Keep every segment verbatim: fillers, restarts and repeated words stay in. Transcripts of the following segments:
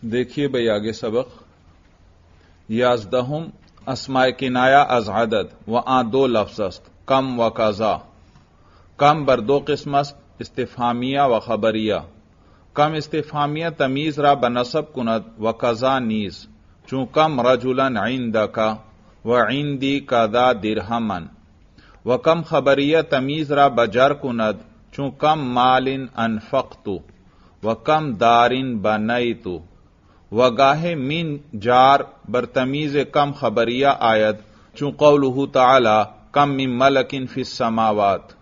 دیکھیے بھئی آگے سبق یازدہم اسماء کنایہ از عدد و آن دو لفظ است کم و قضا. کم بر دو قسم است استفهامیہ و خبریہ. کم استفهامیہ تمیز را بنصب کند و قضا نیز چون کم رجلا عندک و عندی کذا درہما. و کم خبریہ تمیز را بجر کند چون کم مال انفقت و کم دار بنیت. و گاہے من جار بر تمیز کم خبریہ آید چون قولہ تعالی کم من ملک فی السماوات.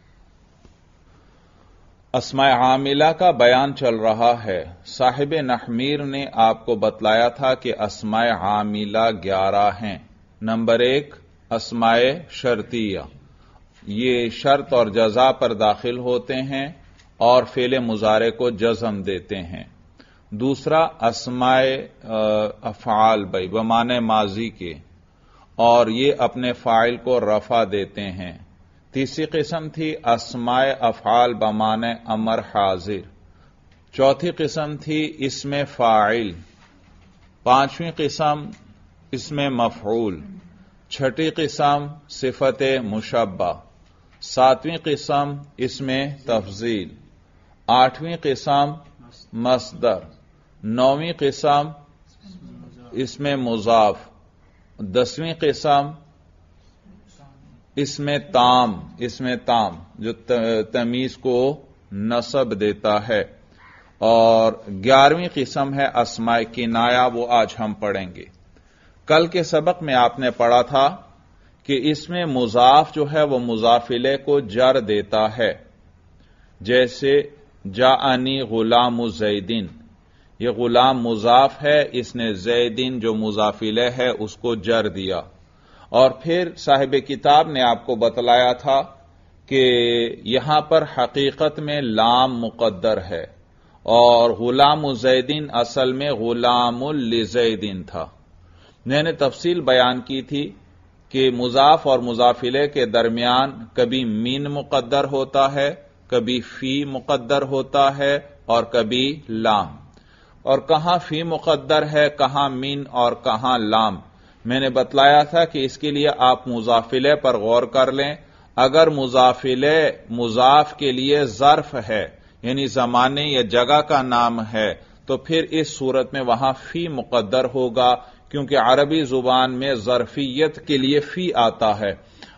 اسماء عاملہ کا بیان چل رہا ہے. صاحب نحمیر نے آپ کو بتلایا تھا کہ اسماء عاملہ گیارہ ہیں. نمبر ایک اسماء شرطیہ، یہ شرط اور جزا پر داخل ہوتے ہیں اور فعل مضارع کو جزم دیتے ہیں. دوسرا اسماء افعال بھائی بمعنی ماضی کے، اور یہ اپنے فاعل کو رفع دیتے ہیں. تیسری قسم تھی اسماء افعال بمعنی امر حاضر. چوتھی قسم تھی اسم فاعل. پانچویں قسم اسم مفعول. چھٹی قسم صفت مشبہ. ساتویں قسم اسم تفضیل. آٹھویں قسم مصدر. نویں قسم اسم مضاف. دسویں قسم اسم تام، اسم تام جو تمیز کو نصب دیتا ہے. اور گیارہویں قسم ہے اسماء کنایہ، وہ آج ہم پڑھیں گے. کل کے سبق میں آپ نے پڑھا تھا کہ اس میں مضاف جو ہے وہ مضاف الیہ کو جر دیتا ہے. جیسے جاءنی غلام زیدین، یہ غلام مضاف ہے، اس نے زیدین جو مضاف الیہ ہے اس کو جر دیا. اور پھر صاحب کتاب نے آپ کو بتلایا تھا کہ یہاں پر حقیقت میں لام مقدر ہے اور غلام زیدین اصل میں غلام لزیدین تھا. میں نے تفصیل بیان کی تھی کہ مضاف اور مضاف الیہ کے درمیان کبھی مین مقدر ہوتا ہے، کبھی فی مقدر ہوتا ہے اور کبھی لام. اور کہاں فی مقدر ہے، کہاں مین اور کہاں لام. میں نے بتلایا تھا کہ اس کے لیے آپ مضاف الیہ پر غور کر لیں. اگر مضاف الیہ مضاف کے لیے ظرف ہے یعنی زمانے یا جگہ کا نام ہے تو پھر اس صورت میں وہاں فی مقدر ہوگا، کیونکہ عربی زبان میں ظرفیت کے لیے فی آتا ہے.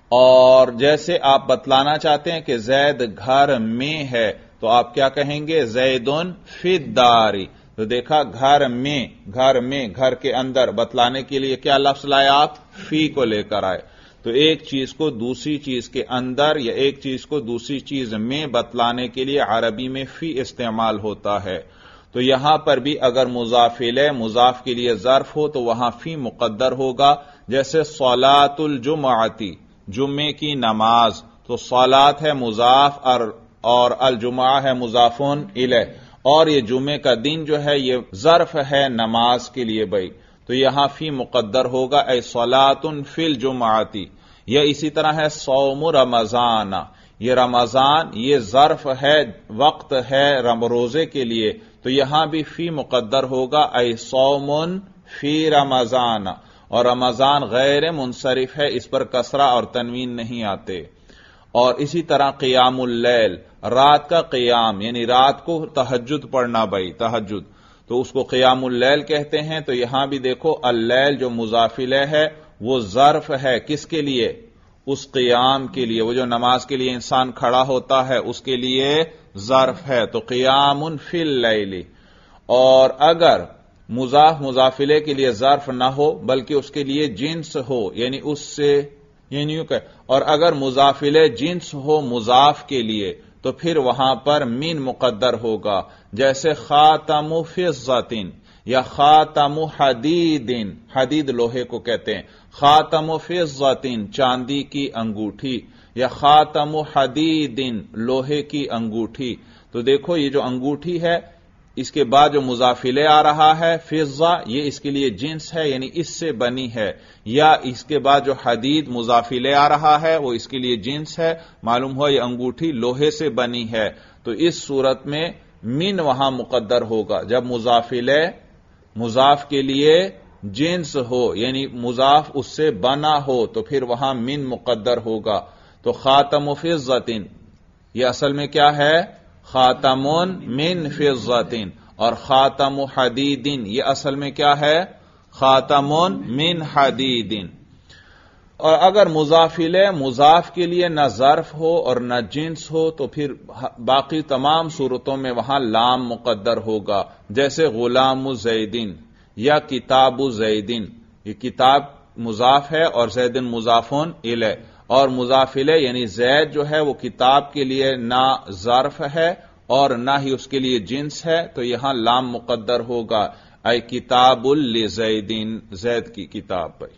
اور جیسے آپ بتلانا چاہتے ہیں کہ زید گھر میں ہے تو آپ کیا کہیں گے؟ زیدن فی الدار. تو دیکھا گھر میں، گھر میں، گھر کے اندر بتلانے کے لیے کیا لفظ لائے آپ؟ فی کو لے کر آئے. تو ایک چیز کو دوسری چیز کے اندر یا ایک چیز کو دوسری چیز میں بتلانے کے لیے عربی میں فی استعمال ہوتا ہے. تو یہاں پر بھی اگر مضاف الیہ مضاف کے لیے ظرف ہو تو وہاں فی مقدر ہوگا. جیسے صلاۃ الجمعتی، جمعے کی نماز، تو صلاۃ ہے مضاف اور اور الجمعہ ہے مضاف الیہ، اور یہ جمعے کا دن جو ہے یہ ظرف ہے نماز کے لیے بھائی، تو یہاں فی مقدر ہوگا اے صلاۃ فی الجمعتی. یا اسی طرح ہے صوم رمضان، یہ رمضان یہ ظرف ہے، وقت ہے روزے کے لیے، تو یہاں بھی فی مقدر ہوگا اے صوم فی رمضان. اور رمضان غیر منصرف ہے، اس پر کسرہ اور تنوین نہیں آتے. اور اسی طرح قیام اللیل، رات کا قیام یعنی رات کو تہجد پڑھنا بھائی، تہجد، تو اس کو قیام اللیل کہتے ہیں. تو یہاں بھی دیکھو اللیل جو مضاف الیہ ہے وہ ظرف ہے کس کے لیے؟ اس قیام کے لیے، وہ جو نماز کے لیے انسان کھڑا ہوتا ہے اس کے لیے ظرف ہے. تو قیام فی اللیل. اور اگر مضاف مضاف الیہ کے لیے ظرف نہ ہو بلکہ اس کے لیے جنس ہو یعنی اس سے یعنی یوں کہ اور اگر مضاف الیہ جنس ہو مضاف کے لیے تو پھر وہاں پر مین مقدر ہوگا. جیسے خاتم فضۃ یا خاتم حدید، حدید لوہے کو کہتے ہیں. خاتم فضۃ چاندی کی انگوٹھی، یا خاتم حدید لوہے کی انگوٹھی. تو دیکھو یہ جو انگوٹھی ہے اس کے بعد جو مضاف الیہ آ رہا ہے فضہ، یہ اس کے لیے جنس ہے یعنی اس سے بنی ہے. یا اس کے بعد جو حدید مضاف الیہ آ رہا ہے وہ اس کے لیے جنس ہے، معلوم ہوا یہ انگوٹھی لوہے سے بنی ہے. تو اس صورت میں من وہاں مقدر ہوگا جب مضاف الیہ مضاف کے لیے جنس ہو یعنی مضاف اس سے بنا ہو تو پھر وہاں من مقدر ہوگا. تو خاتم فضۃ یہ اصل میں کیا ہے؟ خاتم من فضۃ. اور خاتم حدید یہ اصل میں کیا ہے؟ خاتم من حدید. اور اگر مضاف الیہ مضاف کے لیے نہ ظرف ہو اور نہ جنس ہو تو پھر باقی تمام صورتوں میں وہاں لام مقدر ہوگا، جیسے غلام زیدین یا کتاب زیدین. یہ کتاب مضاف ہے اور زیدن مضافون الیہ، اور مضاف الیہ یعنی زید جو ہے وہ کتاب کے لیے نہ ظرف ہے اور نہ ہی اس کے لیے جنس ہے، تو یہاں لام مقدر ہوگا، اے کتاب لزیدین، زید کی کتاب پر.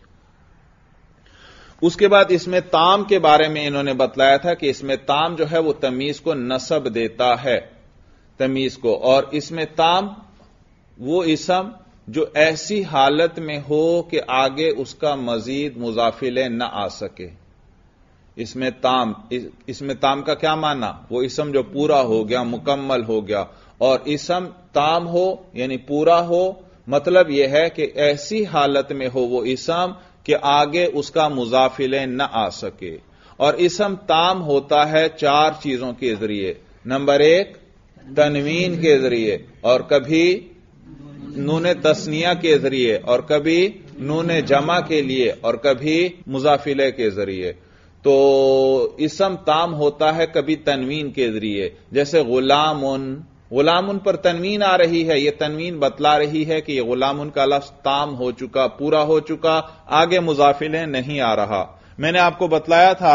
اس کے بعد اس میں تام کے بارے میں انہوں نے بتلایا تھا کہ اس میں تام جو ہے وہ تمیز کو نصب دیتا ہے، تمیز کو. اور اس میں تام وہ اسم جو ایسی حالت میں ہو کہ آگے اس کا مزید مضاف الیہ نہ آ سکے. اس میں تام اس میں تام کا کیا معنی؟ وہ اسم جو پورا ہو گیا، مکمل ہو گیا. اور اسم تام ہو یعنی پورا ہو، مطلب یہ ہے کہ ایسی حالت میں ہو وہ اسم کہ آگے اس کا مضاف الیہ نہ آ سکے. اور اسم تام ہوتا ہے چار چیزوں کے ذریعے. نمبر ایک تنوین کے ذریعے، اور کبھی نون تثنیہ کے ذریعے، اور کبھی نون جمع کے لیے، اور کبھی مضاف الیہ کے ذریعے. تو اسم تام ہوتا ہے کبھی تنوین کے ذریعے، جیسے غلام. غلام پر تنوین آ رہی ہے، یہ تنوین بتلا رہی ہے کہ یہ غلام کا لفظ تام ہو چکا، پورا ہو چکا، آگے مضاف الیہ نہیں آ رہا. میں نے آپ کو بتلایا تھا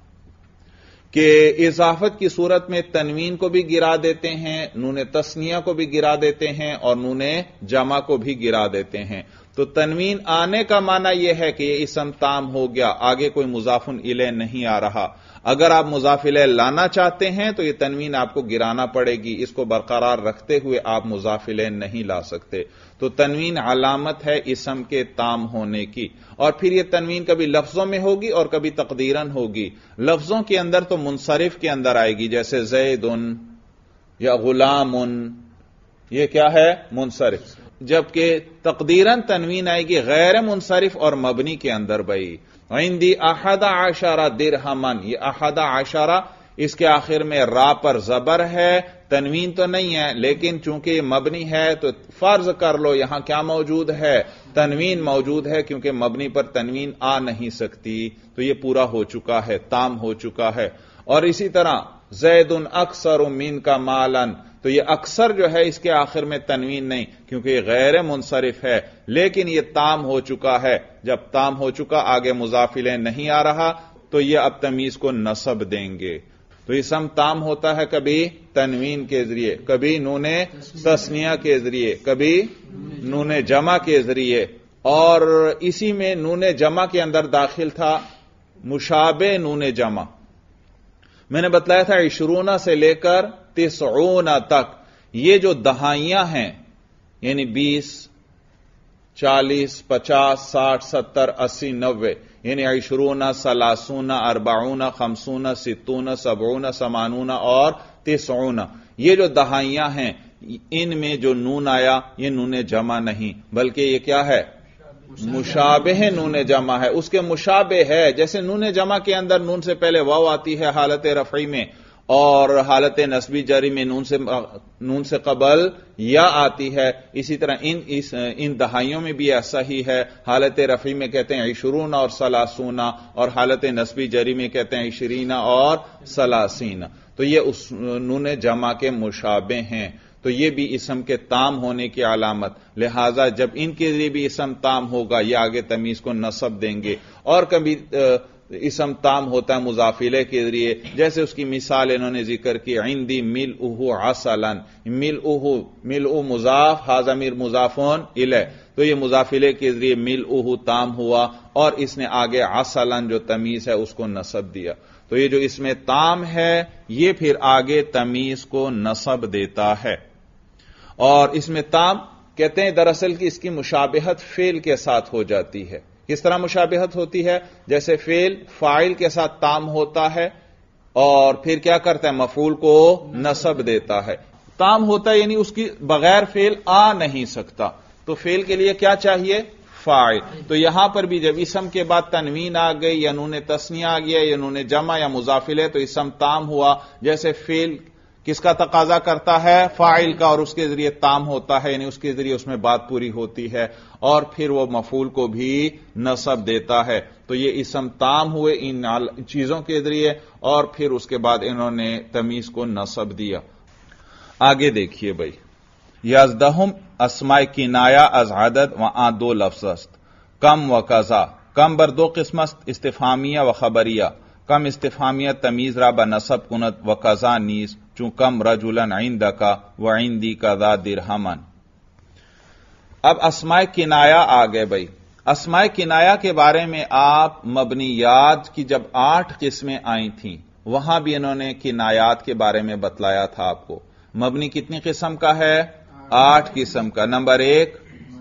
کہ اضافت کی صورت میں تنوین کو بھی گرا دیتے ہیں، نون تثنیہ کو بھی گرا دیتے ہیں، اور نون جمع کو بھی گرا دیتے ہیں. تو تنوین آنے کا معنی یہ ہے کہ یہ اسم تام ہو گیا، آگے کوئی مضاف الیہ نہیں آ رہا. اگر آپ مضاف الیہ لانا چاہتے ہیں تو یہ تنوین آپ کو گرانا پڑے گی، اس کو برقرار رکھتے ہوئے آپ مضاف الیہ نہیں لا سکتے. تو تنوین علامت ہے اسم کے تام ہونے کی. اور پھر یہ تنوین کبھی لفظوں میں ہوگی اور کبھی تقدیراً ہوگی. لفظوں کے اندر تو منصرف کے اندر آئے گی، جیسے زید یا غلام، یہ کیا ہے؟ منصرف. جبکہ تقدیراً تنوین آئے گی غیر منصرف اور مبنی کے اندر. بھائی عندی احد عشرہ درہمن، یہ احد عشرہ اس کے آخر میں را پر زبر ہے، تنوین تو نہیں ہے، لیکن چونکہ یہ مبنی ہے تو فرض کر لو یہاں کیا موجود ہے؟ تنوین موجود ہے، کیونکہ مبنی پر تنوین آ نہیں سکتی. تو یہ پورا ہو چکا ہے، تام ہو چکا ہے. اور اسی طرح زید اکثر من کا مالن، تو یہ اکثر جو ہے اس کے آخر میں تنوین نہیں، کیونکہ یہ غیر منصرف ہے، لیکن یہ تام ہو چکا ہے. جب تام ہو چکا، آگے مضاف الیہ نہیں آ رہا، تو یہ اب تمیز کو نصب دیں گے. تو اسم تام ہوتا ہے کبھی تنوین کے ذریعے، کبھی نون تثنیہ کے ذریعے، کبھی نون جمع کے ذریعے. اور اسی میں نون جمع کے اندر داخل تھا مشابہ نون جمع. میں نے بتلایا تھا عشرون سے لے کر تسعون تک یہ جو دہائیاں ہیں، یعنی بیس، چالیس، پچاس، ساٹھ، ستر، اسی، نوے، یعنی عشرون، سلاسون، اربعون، خمسون، ستون، سبعون، سمانون اور تسعون، یہ جو دہائیاں ہیں ان میں جو نون آیا یہ نون جمع نہیں، بلکہ یہ کیا ہے؟ مشابہ نون جمع ہے. اس کے مشابہ ہے، جیسے نون جمع کے اندر نون سے پہلے واو آتی ہے حالت رفعی میں، اور حالت نصبی جری میں نون سے نون سے قبل یا آتی ہے. اسی طرح ان اس ان دہائیوں میں بھی ایسا ہی ہے. حالت رفعی میں کہتے ہیں عشرون اور سلاسون، اور حالت نصبی جری میں کہتے ہیں عشرین اور سلاسین. تو یہ اس نون جمع کے مشابہ ہیں. تو یہ بھی اسم کے تام ہونے کی علامت. لہذا جب ان کے لیے بھی اسم تام ہوگا یہ آگے تمیز کو نصب دیں گے. اور کبھی اسم تام ہوتا ہے مضاف الیہ کے ذریعے، جیسے اس کی مثال انہوں نے ذکر کی عندی ملؤہ عسلا. ملؤہ ملؤ مضاف، ھا ضمیر مضافون الیہ، تو یہ مضاف الیہ کے ذریعے ملؤہ تام ہوا، اور اس نے آگے عسلا جو تمیز ہے اس کو نصب دیا. تو یہ جو اس میں تام ہے یہ پھر آگے تمیز کو نصب دیتا ہے. اور اس میں تام کہتے ہیں دراصل کہ اس کی مشابہت فعل کے ساتھ ہو جاتی ہے. کس طرح مشابہت ہوتی ہے؟ جیسے فعل فاعل کے ساتھ تام ہوتا ہے اور پھر کیا کرتا ہے؟ مفعول کو نصب دیتا ہے. تام ہوتا ہے یعنی اس کی بغیر فعل آ نہیں سکتا. تو فعل کے لیے کیا چاہیے؟ فاعل. تو یہاں پر بھی جب اسم کے بعد تنوین آ گئی یا نون تثنیہ آ گیا یا نون جمع یا مضاف الیہ تو اسم تام ہوا. جیسے فعل کس کا تقاضا کرتا ہے؟ فاعل کا، اور اس کے ذریعے تام ہوتا ہے، یعنی اس کے ذریعے اس میں بات پوری ہوتی ہے، اور پھر وہ مفعول کو بھی نصب دیتا ہے. تو یہ اسم تام ہوئے ان چیزوں کے ذریعے، اور پھر اس کے بعد انہوں نے تمیز کو نصب دیا. آگے دیکھیے بھائی، یزدہم اسماء کنایہ از عدد و آ دو لفظ است. کم و قضا. کم بر دو قسم است، استفہامیہ و خبریہ. کم استفہامیہ تمیز را بہ نصب کند و قضا نیز، چون کم رجلا عندک و عندی قضا درہما. اب اسماء کنایہ آ گئے بھائی. اسماء کنایہ کے بارے میں آپ مبنیات کی جب آٹھ قسمیں آئی تھیں وہاں بھی انہوں نے کنایات کے بارے میں بتلایا تھا آپ کو. مبنی کتنی قسم کا ہے؟ آٹھ قسم کا. نمبر ایک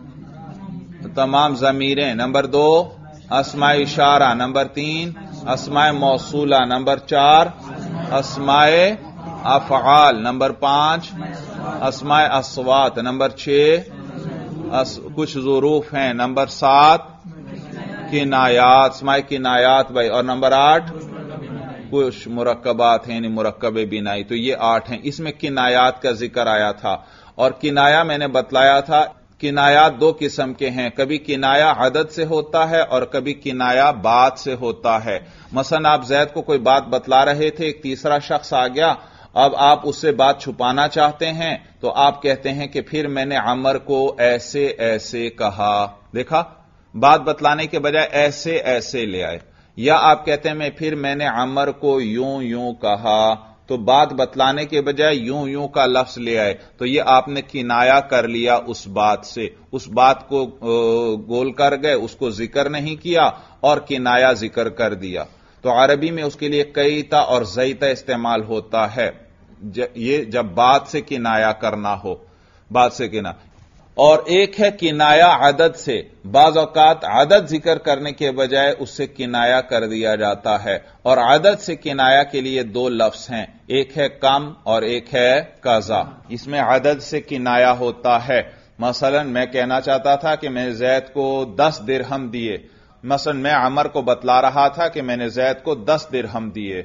تمام ضمیریں، نمبر دو اسماء اشارہ، نمبر تین اسماء موصولہ، نمبر چار اسماء افعال، نمبر پانچ اسماء اصوات، نمبر چھ اس کچھ ظروف ہیں، نمبر سات کنایات، اسماء کنایات بھائی، اور نمبر آٹھ کچھ مرکبات ہیں، یعنی مرکب بنائی. تو یہ آٹھ ہیں. اس میں کنایات کا ذکر آیا تھا، اور کنایا میں نے بتلایا تھا کنایات دو قسم کے ہیں. کبھی کنایا عدد سے ہوتا ہے اور کبھی کنایا بات سے ہوتا ہے. مثلا آپ زید کو کوئی بات بتلا رہے تھے، ایک تیسرا شخص آ گیا، اب آپ اس سے بات چھپانا چاہتے ہیں تو آپ کہتے ہیں کہ پھر میں نے عمر کو ایسے ایسے کہا. دیکھا، بات بتلانے کے بجائے ایسے ایسے لے آئے. یا آپ کہتے ہیں میں پھر میں نے عمر کو یوں یوں کہا، تو بات بتلانے کے بجائے یوں یوں کا لفظ لے آئے. تو یہ آپ نے کنایا کر لیا اس بات سے، اس بات کو گول کر گئے، اس کو ذکر نہیں کیا اور کنایا ذکر کر دیا. تو عربی میں اس کے لیے کئیتا اور زیتا استعمال ہوتا ہے، یہ جب بات سے کنایا کرنا ہو، بات سے کنایا. اور ایک ہے کنایا عدد سے. بعض اوقات عدد ذکر کرنے کے بجائے اس سے کنایا کر دیا جاتا ہے، اور عدد سے کنایا کے لیے دو لفظ ہیں، ایک ہے کم اور ایک ہے قضا. اس میں عدد سے کنایا ہوتا ہے. مثلا میں کہنا چاہتا تھا کہ میں زید کو دس درہم دیے. مثلا میں عمر کو بتلا رہا تھا کہ میں نے زید کو دس درہم دیے،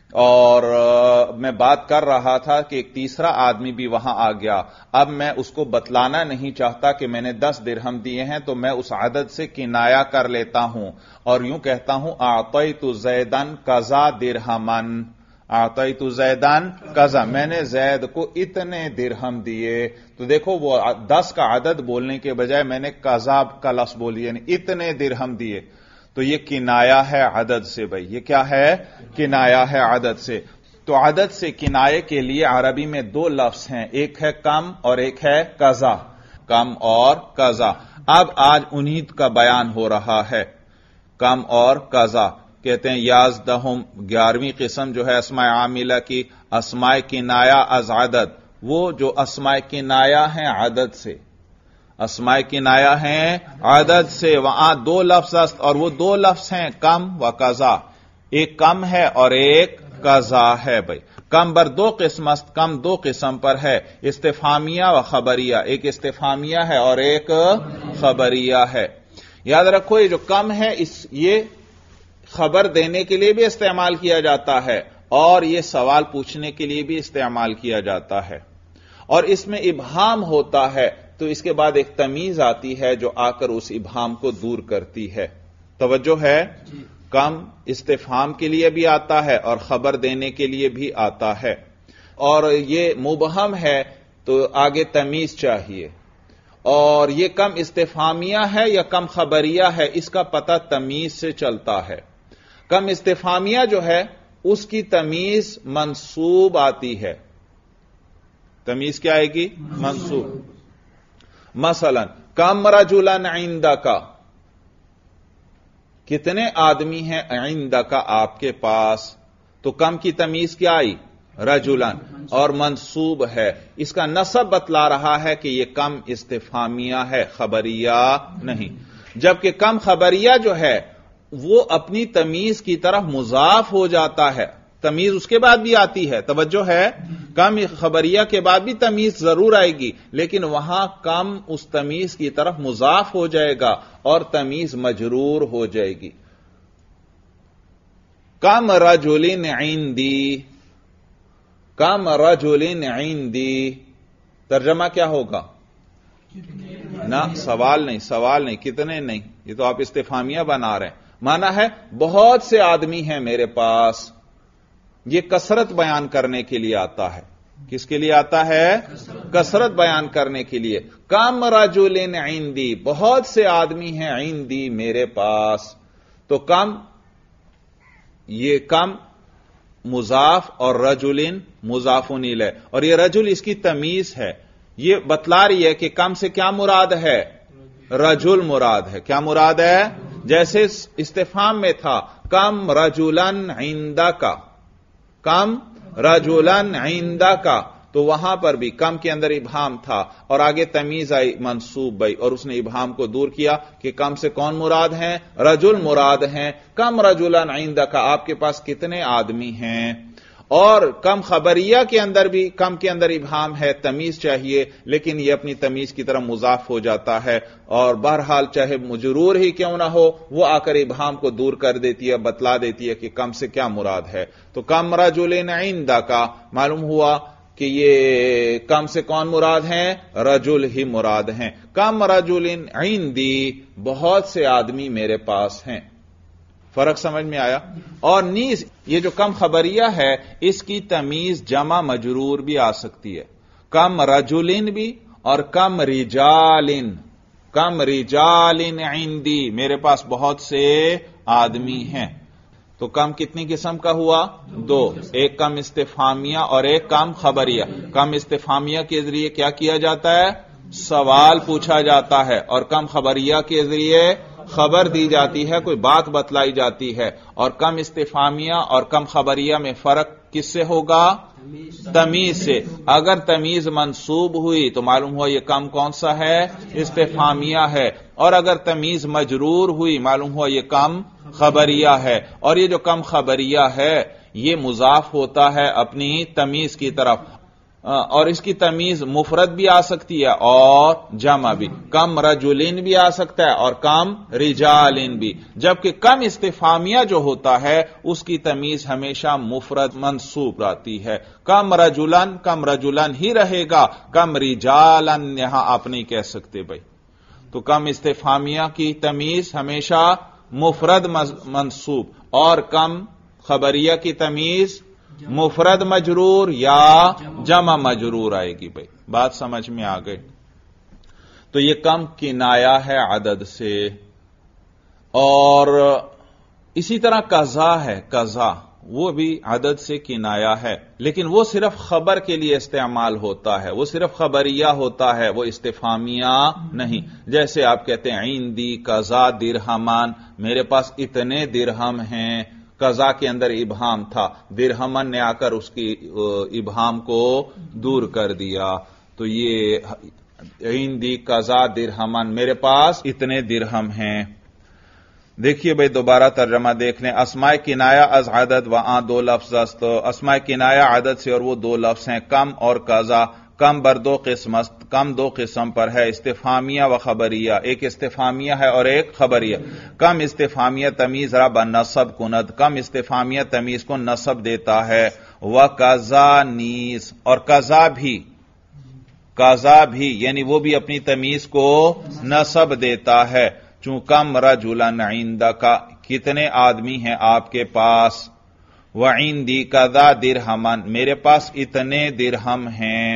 اور میں بات کر رہا تھا کہ ایک تیسرا آدمی بھی وہاں آ گیا. اب میں اس کو بتلانا نہیں چاہتا کہ میں نے دس درہم دیے ہیں، تو میں اس عدد سے کنایا کر لیتا ہوں اور یوں کہتا ہوں اعطیت زیدن قضا درہمن. اعطیت زیدن قضا، میں نے زید کو اتنے درہم دیے. تو دیکھو وہ دس کا عدد بولنے کے بجائے میں نے قضا کا لفظ بول دیا، یعنی اتنے درہم دیے. تو یہ کنایا ہے عدد سے بھائی. یہ کیا ہے؟ کنایا ہے عدد سے. تو عدد سے کنائے کے لیے عربی میں دو لفظ ہیں، ایک ہے کم اور ایک ہے قضا. کم اور قضا. اب آج انہی کا بیان ہو رہا ہے، کم اور قضا. کہتے ہیں یازدہم گیارہویں قسم جو ہے اسماء عاملہ کی، اسماء کنایا از عدد. وہ جو اسماء کنایا ہیں عدد سے، اسماء کنایا ہیں عدد سے. وہاں دو لفظ است، اور وہ دو لفظ ہیں کم و قضا. ایک کم ہے اور ایک قضا ہے بھائی. کم بر دو قسم است، کم دو قسم پر ہے، استفہامیہ و خبریہ. ایک استفہامیہ ہے اور ایک خبریہ ہے. یاد رکھو یہ جو کم ہے اس یہ خبر دینے کے لیے بھی استعمال کیا جاتا ہے اور یہ سوال پوچھنے کے لیے بھی استعمال کیا جاتا ہے. اور اس میں ابہام ہوتا ہے تو اس کے بعد ایک تمیز آتی ہے جو آ کر اس ابہام کو دور کرتی ہے. توجہ ہے؟ کم استفہام کے لیے بھی آتا ہے اور خبر دینے کے لیے بھی آتا ہے. اور یہ مبہم ہے تو آگے تمیز چاہیے. اور یہ کم استفہامیہ ہے یا کم خبریہ ہے اس کا پتہ تمیز سے چلتا ہے. کم استفہامیہ جو ہے اس کی تمیز منصوب آتی ہے. تمیز کیا آئے گی؟ منصوب. مثلا کم رجلا عندک، کتنے آدمی ہیں عندک آپ کے پاس. تو کم کی تمیز کیا آئی؟ رجلا، اور منصوب ہے. اس کا نصب بتلا رہا ہے کہ یہ کم استفہامیہ ہے، خبریہ نہیں. جبکہ کم خبریہ جو ہے وہ اپنی تمیز کی طرف مضاف ہو جاتا ہے. تمیز اس کے بعد بھی آتی ہے، توجہ ہے، کم خبریہ کے بعد بھی تمیز ضرور آئے گی، لیکن وہاں کم اس تمیز کی طرف مضاف ہو جائے گا اور تمیز مجرور ہو جائے گی۔ کم رجل عندی، کم رجل عندی، ترجمہ کیا ہوگا؟ نہ سوال نہیں، سوال نہیں، کتنے نہیں، یہ تو آپ استفہامیہ بنا رہے ہیں۔ مانا ہے بہت سے آدمی ہیں میرے پاس، یہ کثرت بیان کرنے کے لیے آتا ہے۔ کس کے لیے آتا ہے؟ کثرت بیان کرنے کے لیے۔ کم رجل عندی، بہت سے آدمی ہیں عندی میرے پاس، تو کم، یہ کم مضاف اور رجل مضاف الیہ، اور یہ رجل اس کی تمیز ہے، یہ بتلا رہی ہے کہ کم سے کیا مراد ہے؟ رجل مراد ہے۔ کیا مراد ہے؟ جیسے استفہام میں تھا کم رجلن عندک، کم رجلن عندک، تو وہاں پر بھی کم کے اندر ابہام تھا اور آگے تمیز آئی منصوب بھائی، اور اس نے ابہام کو دور کیا کہ کم سے کون مراد ہیں؟ رجل مراد ہیں۔ کم رجلن عندک، آپ کے پاس کتنے آدمی ہیں؟ اور کم خبریہ کے اندر بھی کم کے اندر ابہام ہے، تمیز چاہیے، لیکن یہ اپنی تمیز کی طرح مضاف ہو جاتا ہے، اور بہرحال چاہے مجرور ہی کیوں نہ ہو، وہ آ کر ابہام کو دور کر دیتی ہے، بتلا دیتی ہے کہ کم سے کیا مراد ہے۔ تو کم رجل عندک، معلوم ہوا کہ یہ کم سے کون مراد ہیں؟ رجل ہی مراد ہیں۔ کم رجل عندی، بہت سے آدمی میرے پاس ہیں۔ فرق سمجھ میں آیا؟ اور نیز یہ جو کم خبریہ ہے اس کی تمیز جمع مجرور بھی آ سکتی ہے، کم رجلن بھی اور کم رجالن، کم رجالن عندی، میرے پاس بہت سے آدمی ہیں۔ تو کم کتنی قسم کا ہوا؟ دو، ایک کم استفہامیہ اور ایک کم خبریہ۔ کم استفہامیہ کے ذریعے کیا کیا جاتا ہے؟ سوال پوچھا جاتا ہے، اور کم خبریہ کے ذریعے خبر دی جاتی ہے، کوئی بات بتلائی جاتی ہے۔ اور کم استفہامیہ اور کم خبریہ میں فرق کس سے ہوگا؟ تمیز سے۔ اگر تمیز منصوب ہوئی تو معلوم ہوا یہ کم کون سا ہے؟ استفہامیہ ہے، اور اگر تمیز مجرور ہوئی معلوم ہوا یہ کم خبریہ ہے۔ اور یہ جو کم خبریہ ہے یہ مضاف ہوتا ہے اپنی تمیز کی طرف، اور اس کی تمیز مفرد بھی آ سکتی ہے اور جمع بھی، کم رجلین بھی آ سکتا ہے اور کم رجالین بھی، جبکہ کم استفہامیہ جو ہوتا ہے اس کی تمیز ہمیشہ مفرد منصوب آتی ہے۔ کم رجلن، کم رجلن ہی رہے گا، کم رجالن یہاں آپ نہیں کہہ سکتے بھائی۔ تو کم استفہامیہ کی تمیز ہمیشہ مفرد منصوب، اور کم خبریہ کی تمیز مفرد مجرور یا جمع مجرور آئے گی بھائی۔ بات سمجھ میں آ گئی؟ تو یہ کم کنایا ہے عدد سے، اور اسی طرح قضا ہے، قضا وہ بھی عدد سے کنایا ہے، لیکن وہ صرف خبر کے لیے استعمال ہوتا ہے، وہ صرف خبریہ ہوتا ہے، وہ استفہامیہ نہیں۔ جیسے آپ کہتے ہیں عندی قضا درہمان، میرے پاس اتنے درہم ہیں، قضا کے اندر ابہام تھا، درہمن نے آ کر اس کی ابہام کو دور کر دیا۔ تو یہ عندی قضا درہمن، میرے پاس اتنے درہم ہیں۔ دیکھیے بھئی دوبارہ ترجمہ دیکھ لیں۔ اسماء کنایہ از عدد و آن دو لفظ است، اسماء کنایہ عدد سے اور وہ دو لفظ ہیں، کم اور قضا۔ کم بر دو قسم است، کم دو قسم پر ہے، استفہامیہ و خبریہ، ایک استفہامیہ ہے اور ایک خبریہ۔ کم استفہامیہ تمیز را بہ نصب کند، کم استفہامیہ تمیز کو نصب دیتا ہے، و قضا نیز، اور قضا بھی، قضا بھی یعنی وہ بھی اپنی تمیز کو نصب دیتا ہے، چون کم رجلن عندک، کتنے آدمی ہیں آپ کے پاس، وعندی قضا درہمن، میرے پاس اتنے درہم ہیں،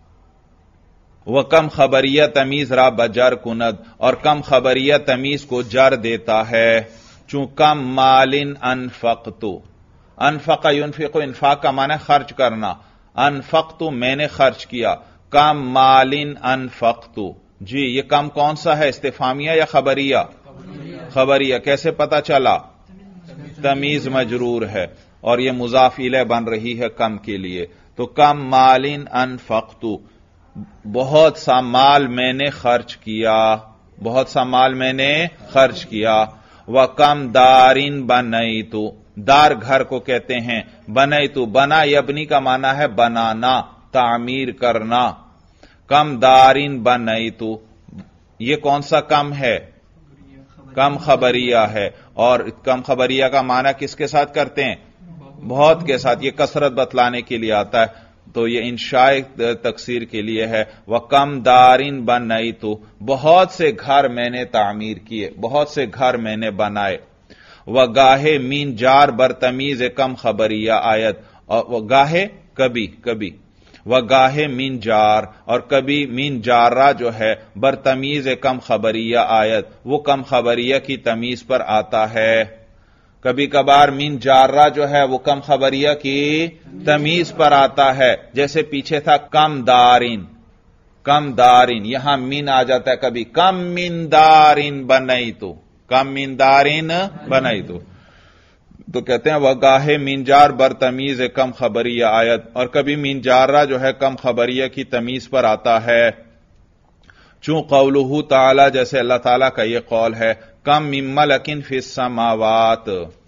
وہ کم خبریہ تمیز را بجر کند، اور کم خبریہ تمیز کو جر دیتا ہے، چون کم مال انفقت، انفق ينفق، انفاق کا معنی خرچ کرنا، انفقت میں نے خرچ کیا، کم مال انفقت، جی یہ کم کون سا ہے، استفہامیہ یا خبریہ؟ خبریہ۔ کیسے پتا چلا؟ تمیز مجرور ہے اور یہ مضاف الیہ بن رہی ہے کم کے لیے، تو کم مال انفقت، بہت سا مال میں نے خرچ کیا، بہت سا مال میں نے خرچ کیا، وَكَمْ دَارٍ بَنَيْتُ، دار گھر کو کہتے ہیں. بنیتو بنا یبنی کا معنی ہے بنانا، تعمیر کرنا. کم دارین بنیتو، یہ کون سا کم ہے؟ کم خبریہ ہے. اور کم خبریہ کا معنی کس کے ساتھ کرتے ہیں؟ بہت کے ساتھ. یہ کثرت بتلانے کے لیے آتا ہے، تو یہ انشاء تکثیر کے لیے ہے. وَكَمْ دَارٍ بَنَيْتُ، بہت سے گھر میں نے تعمیر کیے، بہت سے گھر میں نے بنائے. وَگَاہے مین جار برتمیز کم خبریہ آیت، گاہے کبھی کبھی، وَگَاہے مین جار، اور کبھی مین جارہ جو ہے برتمیز کم خبریہ آیت، وہ کم خبریہ کی تمیز پر آتا ہے. کبھی کبھار مین جارہ جو ہے وہ کم خبریہ کی تمیز پر آتا ہے. جیسے پیچھے تھا کم دارین، کم دارین، یہاں مین آ جاتا ہے کبھی. کم من دارین بنیتو، کم من دارین بنیتو. تو کہتے ہیں وگاہے مین جار برتمیز کم خبریہ آیت، اور کبھی مین جارہ جو ہے کم خبریہ کی تمیز پر آتا ہے. چون قولہ تعالی، جیسے اللہ تعالیٰ کا یہ قول ہے، کم من ملکن فی السماوات،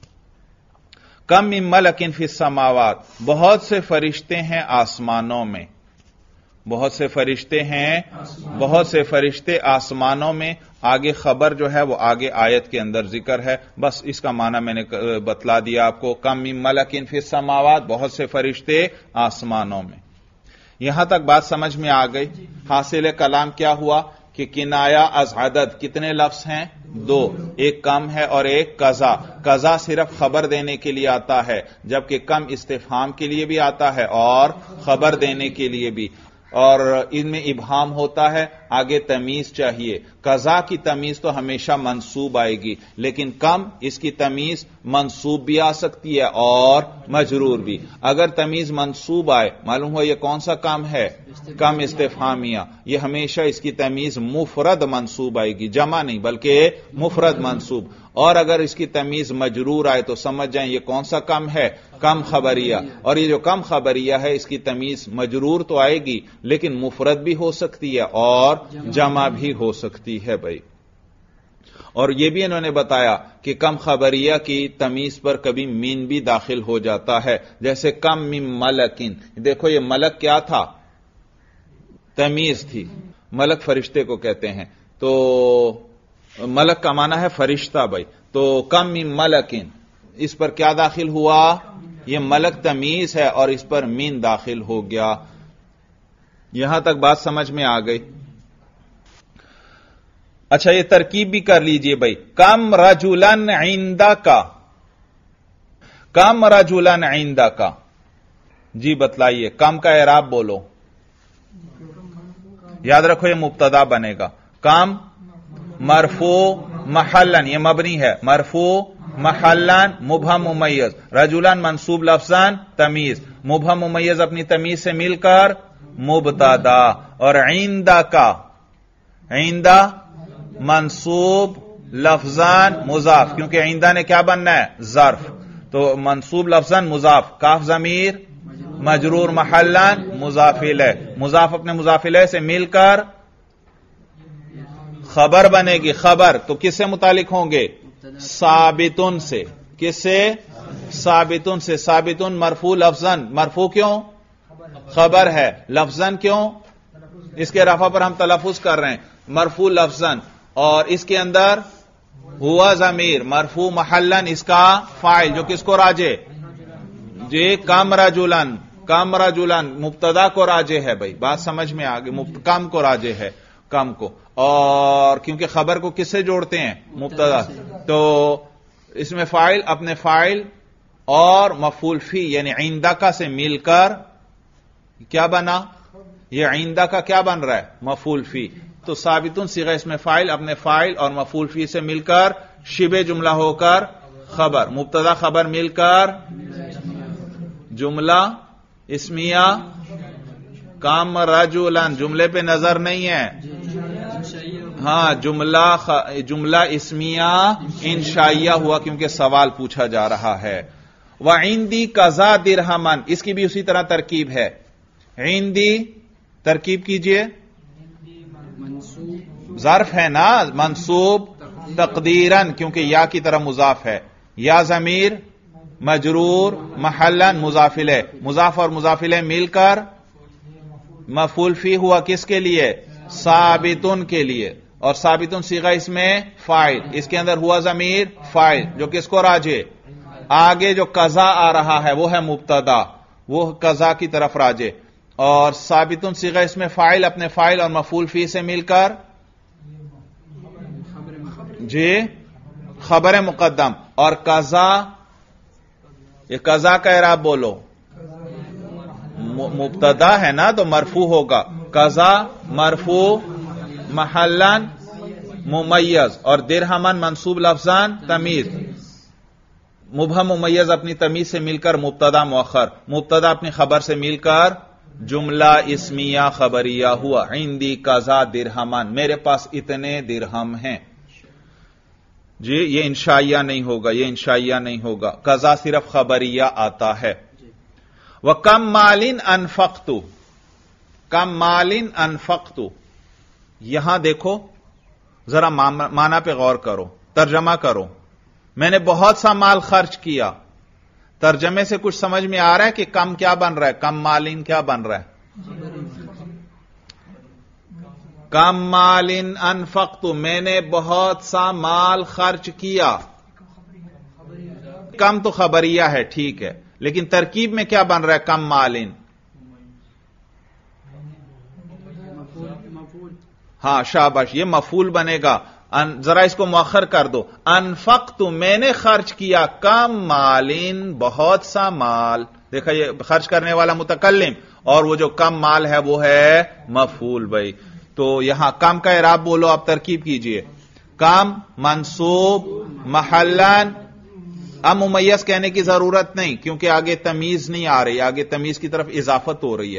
کم من ملکن فی السماوات، بہت سے فرشتے ہیں آسمانوں میں، بہت سے فرشتے ہیں، بہت سے فرشتے آسمانوں میں. آگے خبر جو ہے وہ آگے آیت کے اندر ذکر ہے، بس اس کا معنی میں نے بتلا دیا آپ کو. کم من ملکن فی السماوات، بہت سے فرشتے آسمانوں میں. یہاں تک بات سمجھ میں آ گئی. حاصل کلام کیا ہوا کہ کنایا از عدد کتنے لفظ ہیں؟ دو، ایک کم ہے اور ایک قضا. قضا صرف خبر دینے کے لیے آتا ہے، جبکہ کم استفہام کے لیے بھی آتا ہے اور خبر دینے کے لیے بھی. اور ان میں ابہام ہوتا ہے، آگے تمیز چاہیے. قضا کی تمیز تو ہمیشہ منصوب آئے گی، لیکن کم اس کی تمیز منصوب بھی آ سکتی ہے اور مجرور بھی. اگر تمیز منصوب آئے، معلوم ہوا یہ کون سا کم ہے؟ کم استفہامیہ. یہ ہمیشہ اس کی تمیز مفرد منصوب آئے گی، جمع نہیں بلکہ مفرد منصوب. اور اگر اس کی تمیز مجرور آئے تو سمجھ جائیں یہ کون سا کم ہے؟ کم خبریہ. اور یہ جو کم خبریہ ہے اس کی تمیز مجرور تو آئے گی لیکن مفرد بھی ہو سکتی ہے اور جمع بھی ہو سکتی ہے بھائی. اور یہ بھی انہوں نے بتایا کہ کم خبریہ کی تمیز پر کبھی مین بھی داخل ہو جاتا ہے، جیسے کم من ملکن. دیکھو یہ ملک کیا تھا؟ تمیز تھی. ملک فرشتے کو کہتے ہیں، تو ملک کا معنی ہے فرشتہ بھائی. تو کم من ملکن، اس پر کیا داخل ہوا؟ یہ ملک تمیز ہے اور اس پر مین داخل ہو گیا. یہاں تک بات سمجھ میں آ گئی. اچھا یہ ترکیب بھی کر لیجئے بھائی. کم رجلن عندک، کم رجلن عندک، جی بتلائیے. کم کا اعراب بولو. یاد رکھو یہ مبتدا بنے گا. کم مرفوع محلن، یہ مبنی ہے، مرفوع محلن مبہم ممیز. رجلن منصوب لفظاً تمیز، مبہم ممیز اپنی تمیز سے مل کر مبتدا. اور عندہ کا، عندہ منصوب لفظاً مضاف، کیونکہ عندہ نے کیا بننا ہے؟ ظرف. تو منصوب لفظاً مضاف، کاف ضمیر مجرور محلن مضاف الیہ. مضاف اپنے مضاف الیہ سے مل کر خبر بنے گی. خبر تو کس سے متعلق ہوں گے؟ ثابتن سے. کس سے؟ ثابتن سے. ثابتن مرفوع لفظاً، مرفوع کیوں؟ خبر ہے. لفظاً کیوں؟ اس کے رفع پر ہم تلفظ کر رہے ہیں. مرفوع لفظاً، اور اس کے اندر ہوا ضمیر مرفوع محلن، اس کا فاعل جو کس کو راجع؟ جی کم رجلن، کم رجلن مبتدا کو راجع ہے بھائی. بات سمجھ میں آ گئی. کم کو راجع ہے، کم کو. اور کیونکہ خبر کو کس سے جوڑتے ہیں؟ مبتدا. تو اس میں فاعل اپنے فاعل اور مفعول فی یعنی عندک سے مل کر کیا بنا؟ یہ عندک کا کیا بن رہا ہے؟ مفعول فی. تو ثابتن صیغہ اس میں فاعل اپنے فاعل اور مفعول فی سے مل کر شبہ جملہ ہو کر خبر، مبتدا خبر مل کر جملہ اسمیہ. کام رجلن جملے پہ نظر نہیں ہے، ہاں جملہ خ... جملہ اسمیہ انشائیہ ہوا کیونکہ سوال پوچھا جا رہا ہے. وعندی قضا درہمن، اس کی بھی اسی طرح ترکیب ہے. عندی ترکیب کیجئے. ظرف ہے نا، منصوب تقدیرن کیونکہ یا کی طرح مضاف ہے. یا ضمیر مجرور محلن مضاف الیہ، مضاف اور مضاف الیہ مل کر مفعول فی ہوا کس کے لیے؟ ثابتن کے لیے، اور ثابتن صیغہ اس میں فاعل، اس کے اندر ہوا ضمیر فاعل جو کس کو راجع، آگے جو قضا آ رہا ہے وہ ہے مبتدا، وہ قضا کی طرف راجع، اور ثابتن صیغہ اس میں فاعل اپنے فاعل اور مفعول فی سے مل کر جی خبر مقدم، اور قضا، یہ قضا کا اعراب بولو، مبتدا ہے نا تو مرفوع ہوگا، قضا مرفوع محلن ممیز، اور درہمن منصوب لفظان تمیز، مبہم ممیز اپنی تمیز سے مل کر مبتدا مؤخر، مبتدا اپنی خبر سے مل کر جملہ اسمیہ خبریہ ہوا، عندی قضا درہمن، میرے پاس اتنے درہم ہیں، جی یہ انشائیہ نہیں ہوگا، یہ انشائیہ نہیں ہوگا، قضا صرف خبریہ آتا ہے۔ وَكَمْ مَالٍ أَنفَقْتُ، کم مالٍ أَنفَقْتُ، یہاں دیکھو ذرا معنی پہ غور کرو، ترجمہ کرو، میں نے بہت سا مال خرچ کیا، ترجمے سے کچھ سمجھ میں آ رہا ہے کہ کم کیا بن رہا ہے؟ کم مالین کیا بن رہا ہے؟ کم مالین انفقت، میں نے بہت سا مال خرچ کیا، کم تو خبریہ ہے ٹھیک ہے، لیکن ترکیب میں کیا بن رہا ہے؟ کم مالین، ہاں شاباش، یہ مفعول بنے گا، ذرا اس کو مؤخر کر دو، انفقت میں نے خرچ کیا، کم مالین بہت سا مال، دیکھا یہ خرچ کرنے والا متکلم، اور وہ جو کم مال ہے وہ ہے مفعول بھائی، تو یہاں کم کا اعراب بولو، آپ ترکیب کیجئے، کم منصوب محلن، اب ممیز کہنے کی ضرورت نہیں کیونکہ آگے تمیز نہیں آ رہی، آگے تمیز کی طرف اضافت ہو رہی ہے،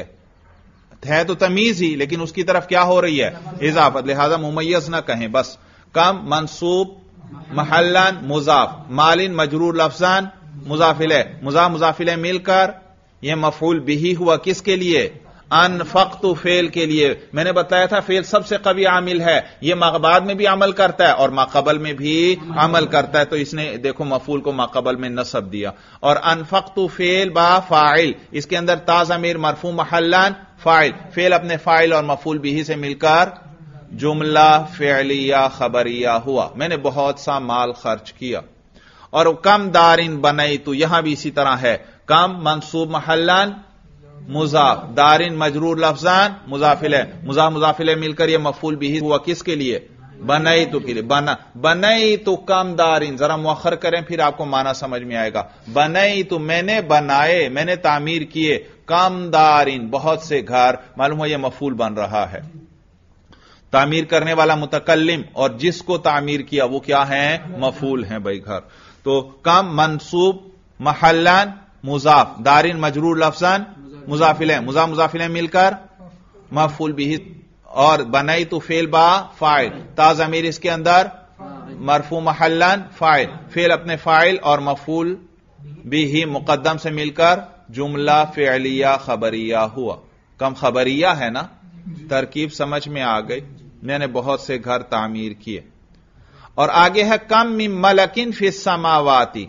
ہے تو تمیز ہی لیکن اس کی طرف کیا ہو رہی ہے؟ اضافت، لہذا ممیز نہ کہیں، بس کم منصوب محلن مضاف، مالن مجرور لفظان مضاف الیہ، مضاف مضاف الیہ مل کر یہ مفعول بہ ہوا کس کے لیے؟ انفقت فعل کے لیے، میں نے بتایا تھا فعل سب سے قوی عامل ہے، یہ ما بعد میں بھی عمل کرتا ہے اور ما قبل میں بھی عمل کرتا ہے، تو اس نے دیکھو مفعول کو ما قبل میں نصب دیا، اور انفقت فعل با فاعل، اس کے اندر تا ضمیر مرفوع محلن فاعل، فعل اپنے فاعل اور مفعول بہ سے مل کر جملہ فعلیہ خبریہ ہوا، میں نے بہت سا مال خرچ کیا، اور کم دارن بنائی، تو یہاں بھی اسی طرح ہے، کم منصوب محلن مضاف، دارن مجرور لفظان مضاف الیہ، مضاف مضاف الیہ مل کر یہ مفعول بہ ہوا کس کے لیے؟ بنائی تو کے لیے، بنا بنائی تو کم دارن، ذرا مؤخر کریں پھر آپ کو معنی سمجھ میں آئے گا، بنائی تو میں نے بنائے، میں نے تعمیر کیے، کم دارن بہت سے گھر، معلوم ہو یہ مفعول بن رہا ہے، تعمیر کرنے والا متکلم اور جس کو تعمیر کیا وہ کیا ہیں؟ مفعول ہیں بھائی گھر، تو کم منصوب محلن مضاف، دارن مجرور لفظان مضاف الیہ، مضاف مضاف الیہ مل کر مفعول بہ، اور بنائی تو فعل با فاعل، تا ضمیر اس کے اندر مرفوع محلن فاعل، فعل اپنے فاعل اور مفعول بہ مقدم سے مل کر جملہ فعلیہ خبریہ ہوا، کم خبریہ ہے نا، ترکیب سمجھ میں آ گئی، میں نے بہت سے گھر تعمیر کیے، اور آگے ہے کم من ملکن فی السماوات،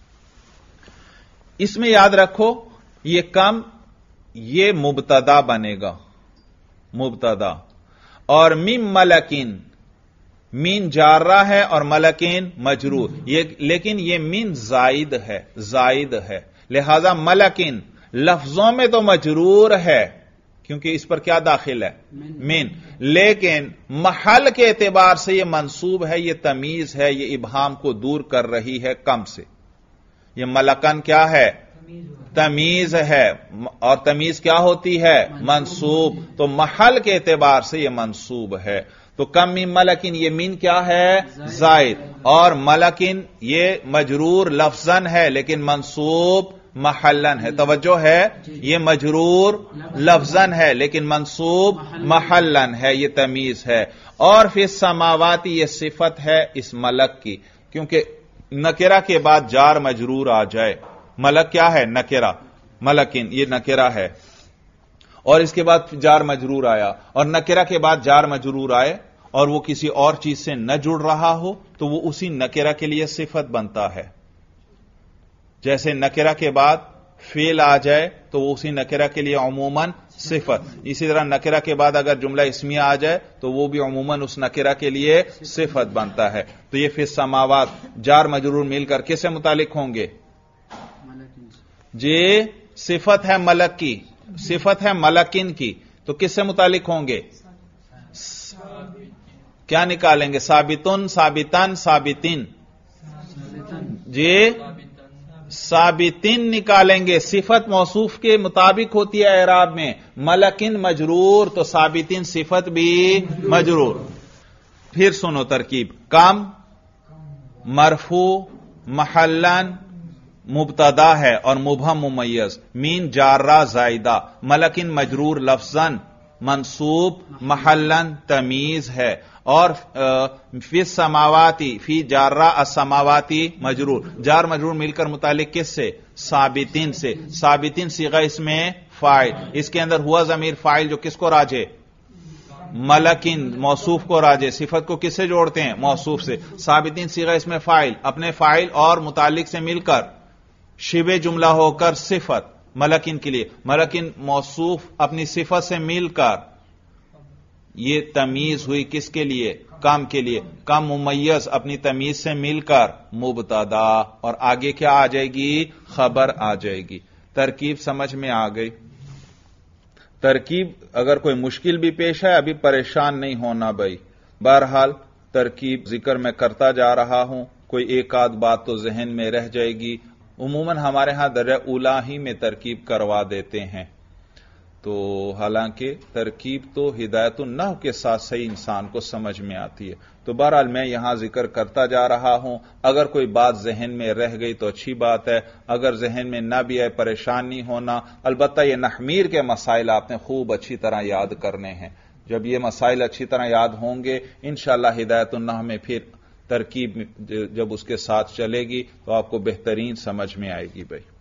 اس میں یاد رکھو یہ کم یہ مبتدا بنے گا، مبتدا، اور من ملکن، من جارہ ہے اور ملکن مجرور، یہ لیکن یہ من زائد ہے، زائد ہے، لہذا ملکن لفظوں میں تو مجرور ہے کیونکہ اس پر کیا داخل ہے؟ من، لیکن محل کے اعتبار سے یہ منصوب ہے، یہ تمیز ہے، یہ ابہام کو دور کر رہی ہے کم سے، یہ ملکن کیا ہے؟ تمیز ہے، اور تمیز کیا ہوتی ہے؟ منصوب، تو محل کے اعتبار سے یہ منصوب ہے، تو کم من ملکن یہ من کیا ہے؟ زائد، اور ملکن یہ مجرور لفظن ہے لیکن منصوب محلن ہے، توجہ ہے، یہ مجرور لفظن ہے لیکن منصوب محلن ہے، یہ تمیز ہے، اور فی السماواتی یہ صفت ہے اس ملک کی، کیونکہ نکرہ کے بعد جار مجرور آ جائے، ملک کیا ہے؟ نکرہ، ملکن یہ نکرہ ہے، اور اس کے بعد جار مجرور آیا، اور نکرہ کے بعد جار مجرور آئے اور وہ کسی اور چیز سے نہ جڑ رہا ہو تو وہ اسی نکرہ کے لیے صفت بنتا ہے، جیسے نکرہ کے بعد فعل آ جائے تو وہ اسی نکرہ کے لیے عموماً صفت، اسی طرح نکرہ کے بعد اگر جملہ اسمیہ آ جائے تو وہ بھی عموماً اس نکرہ کے لیے صفت بنتا ہے. تو یہ فی السماوات جار مجرور مل کر کس سے متعلق ہوں گے؟ جی صفت ہے ملک کی، صفت ہے ملکن کی، تو کس سے متعلق ہوں گے؟ کیا نکالیں گے؟ ثابتن، ثابتن، ثابتین. جی ثابتین نکالیں گے، صفت موصوف کے مطابق ہوتی ہے اعراب میں، ملکن مجرور تو ثابتین صفت بھی مجرور. پھر سنو ترکیب، کم مرفوع محلن مبتدا ہے اور مبہم ممیز، مین جارہ زائدہ، ملکن مجرور لفظاً منصوب محلن تمیز ہے، اور فی السماواتی فی جارہ السماواتی مجرور، جار مجرور مل کر متعلق کس سے؟ ثابتین سے. ثابتین صیغہ اس میں فاعل، اس کے اندر ہوا ضمیر فاعل جو کس کو راجے؟ ملکن موصوف کو راجے. صفت کو کس سے جوڑتے ہیں؟ موصوف سے. ثابتین صیغہ اس میں فاعل، اپنے فاعل اور متعلق سے مل کر شبہ جملہ ہو کر صفت ملکن کے لیے، ملکن موصوف اپنی صفت سے مل کر یہ تمیز ہوئی کس کے لیے؟ کم کے لیے. کم ممیز اپنی تمیز سے مل کر مبتدا، اور آگے کیا آ جائے گی؟ خبر آ جائے گی. ترکیب سمجھ میں آ گئی؟ ترکیب اگر کوئی مشکل بھی پیش ہے ابھی پریشان نہیں ہونا بھائی. بہرحال ترکیب ذکر میں کرتا جا رہا ہوں، کوئی ایک آدھ بات تو ذہن میں رہ جائے گی. عموماً ہمارے ہاں درجہ اولی ہی میں ترکیب کروا دیتے ہیں، تو حالانکہ ترکیب تو ہدایت النحو کے ساتھ صحیح انسان کو سمجھ میں آتی ہے. تو بہرحال میں یہاں ذکر کرتا جا رہا ہوں، اگر کوئی بات ذہن میں رہ گئی تو اچھی بات ہے، اگر ذہن میں نہ بھی آئے پریشان نہیں ہونا. البتہ یہ نحمیر کے مسائل آپ نے خوب اچھی طرح یاد کرنے ہیں. جب یہ مسائل اچھی طرح یاد ہوں گے انشاءاللہ ہدایت النحو میں پھر ترکیب جب اس کے ساتھ چلے گی تو آپ کو بہترین سمجھ میں آئے گی. بھائی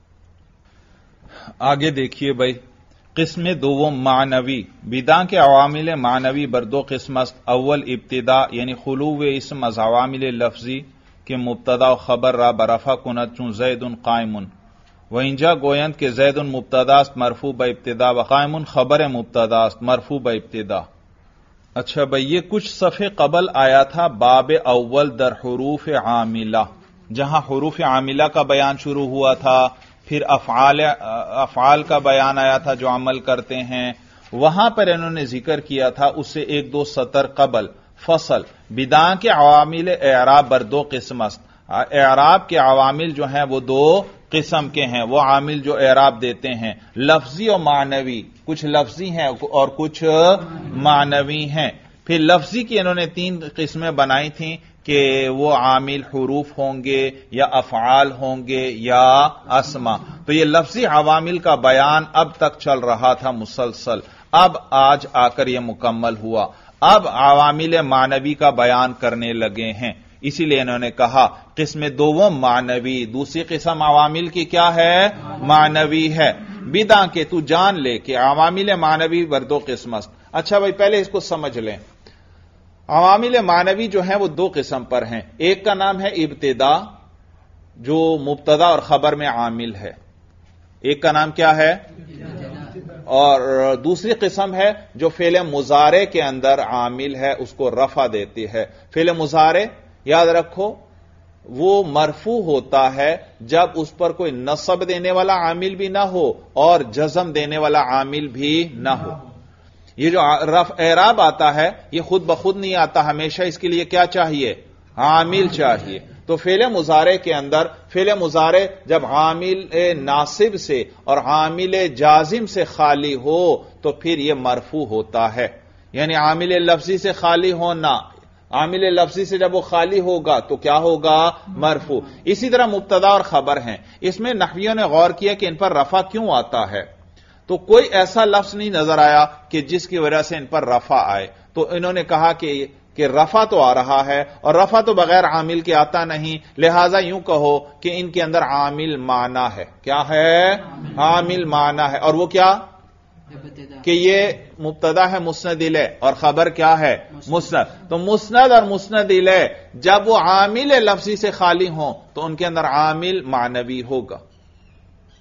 آگے دیکھیے بھائی، قسم دوم معنوی، بداں کے عوامل معنوی بر دو قسم است. اول ابتدا یعنی خلو اسم از عوامل لفظی کے مبتدا و خبر را برفع کند چون زید قائم، و اینجا گویند کہ زید مبتدا است مرفوع با ابتدا و قائم خبر مبتدا است مرفوع با ابتدا. اچھا بھائی، یہ کچھ صفحے قبل آیا تھا باب اول در حروف عاملہ، جہاں حروف عاملہ کا بیان شروع ہوا تھا، پھر افعال افعال کا بیان آیا تھا جو عمل کرتے ہیں. وہاں پر انہوں نے ذکر کیا تھا اس سے ایک دو سطر قبل فصل، بداں کے عوامل اعراب بر دو قسم است. اعراب کے عوامل جو ہیں وہ دو قسم کے ہیں، وہ عامل جو اعراب دیتے ہیں لفظی اور معنوی، کچھ لفظی ہیں اور کچھ معنوی ہیں. پھر لفظی کی انہوں نے تین قسمیں بنائی تھیں کہ وہ عامل حروف ہوں گے یا افعال ہوں گے یا اسما. تو یہ لفظی عوامل کا بیان اب تک چل رہا تھا مسلسل، اب آج آ کر یہ مکمل ہوا. اب عوامل معنوی کا بیان کرنے لگے ہیں، اسی لیے انہوں نے کہا قسم دوم معنوی، دوسری قسم عوامل کی کیا ہے؟ معنوی ہے. بداں کے تو جان لے کہ عوامل معنوی بر دو قسم است. اچھا بھائی پہلے اس کو سمجھ لیں، عوامل معنوی جو ہیں وہ دو قسم پر ہیں. ایک کا نام ہے ابتدا جو مبتدا اور خبر میں عامل ہے، ایک کا نام کیا ہے؟ اور دوسری قسم ہے جو فعل مضارع کے اندر عامل ہے، اس کو رفع دیتی ہے. فعل مضارع یاد رکھو وہ مرفوع ہوتا ہے جب اس پر کوئی نصب دینے والا عامل بھی نہ ہو اور جزم دینے والا عامل بھی نہ ہو. یہ جو رفع اعراب آتا ہے یہ خود بخود نہیں آتا، ہمیشہ اس کے لیے کیا چاہیے؟ عامل چاہیے. تو فعل مضارع کے اندر فعل مضارع جب عامل ناصب سے اور عامل جازم سے خالی ہو تو پھر یہ مرفوع ہوتا ہے. یعنی عامل لفظی سے خالی ہونا، عامل لفظی سے جب وہ خالی ہوگا تو کیا ہوگا؟ مرفوع. اسی طرح مبتدا اور خبر ہیں، اس میں نحویوں نے غور کیا کہ ان پر رفع کیوں آتا ہے، تو کوئی ایسا لفظ نہیں نظر آیا کہ جس کی وجہ سے ان پر رفع آئے. تو انہوں نے کہا کہ کہ رفع تو آ رہا ہے اور رفع تو بغیر عامل کے آتا نہیں، لہذا یوں کہو کہ ان کے اندر عامل معنی ہے. کیا ہے؟ عامل معنی ہے. اور وہ کیا کہ یہ مبتدا ہے مسند الیہ اور خبر کیا ہے؟ مسند. تو مسند اور مسند الیہ جب وہ عامل لفظی سے خالی ہوں تو ان کے اندر عامل معنوی ہوگا.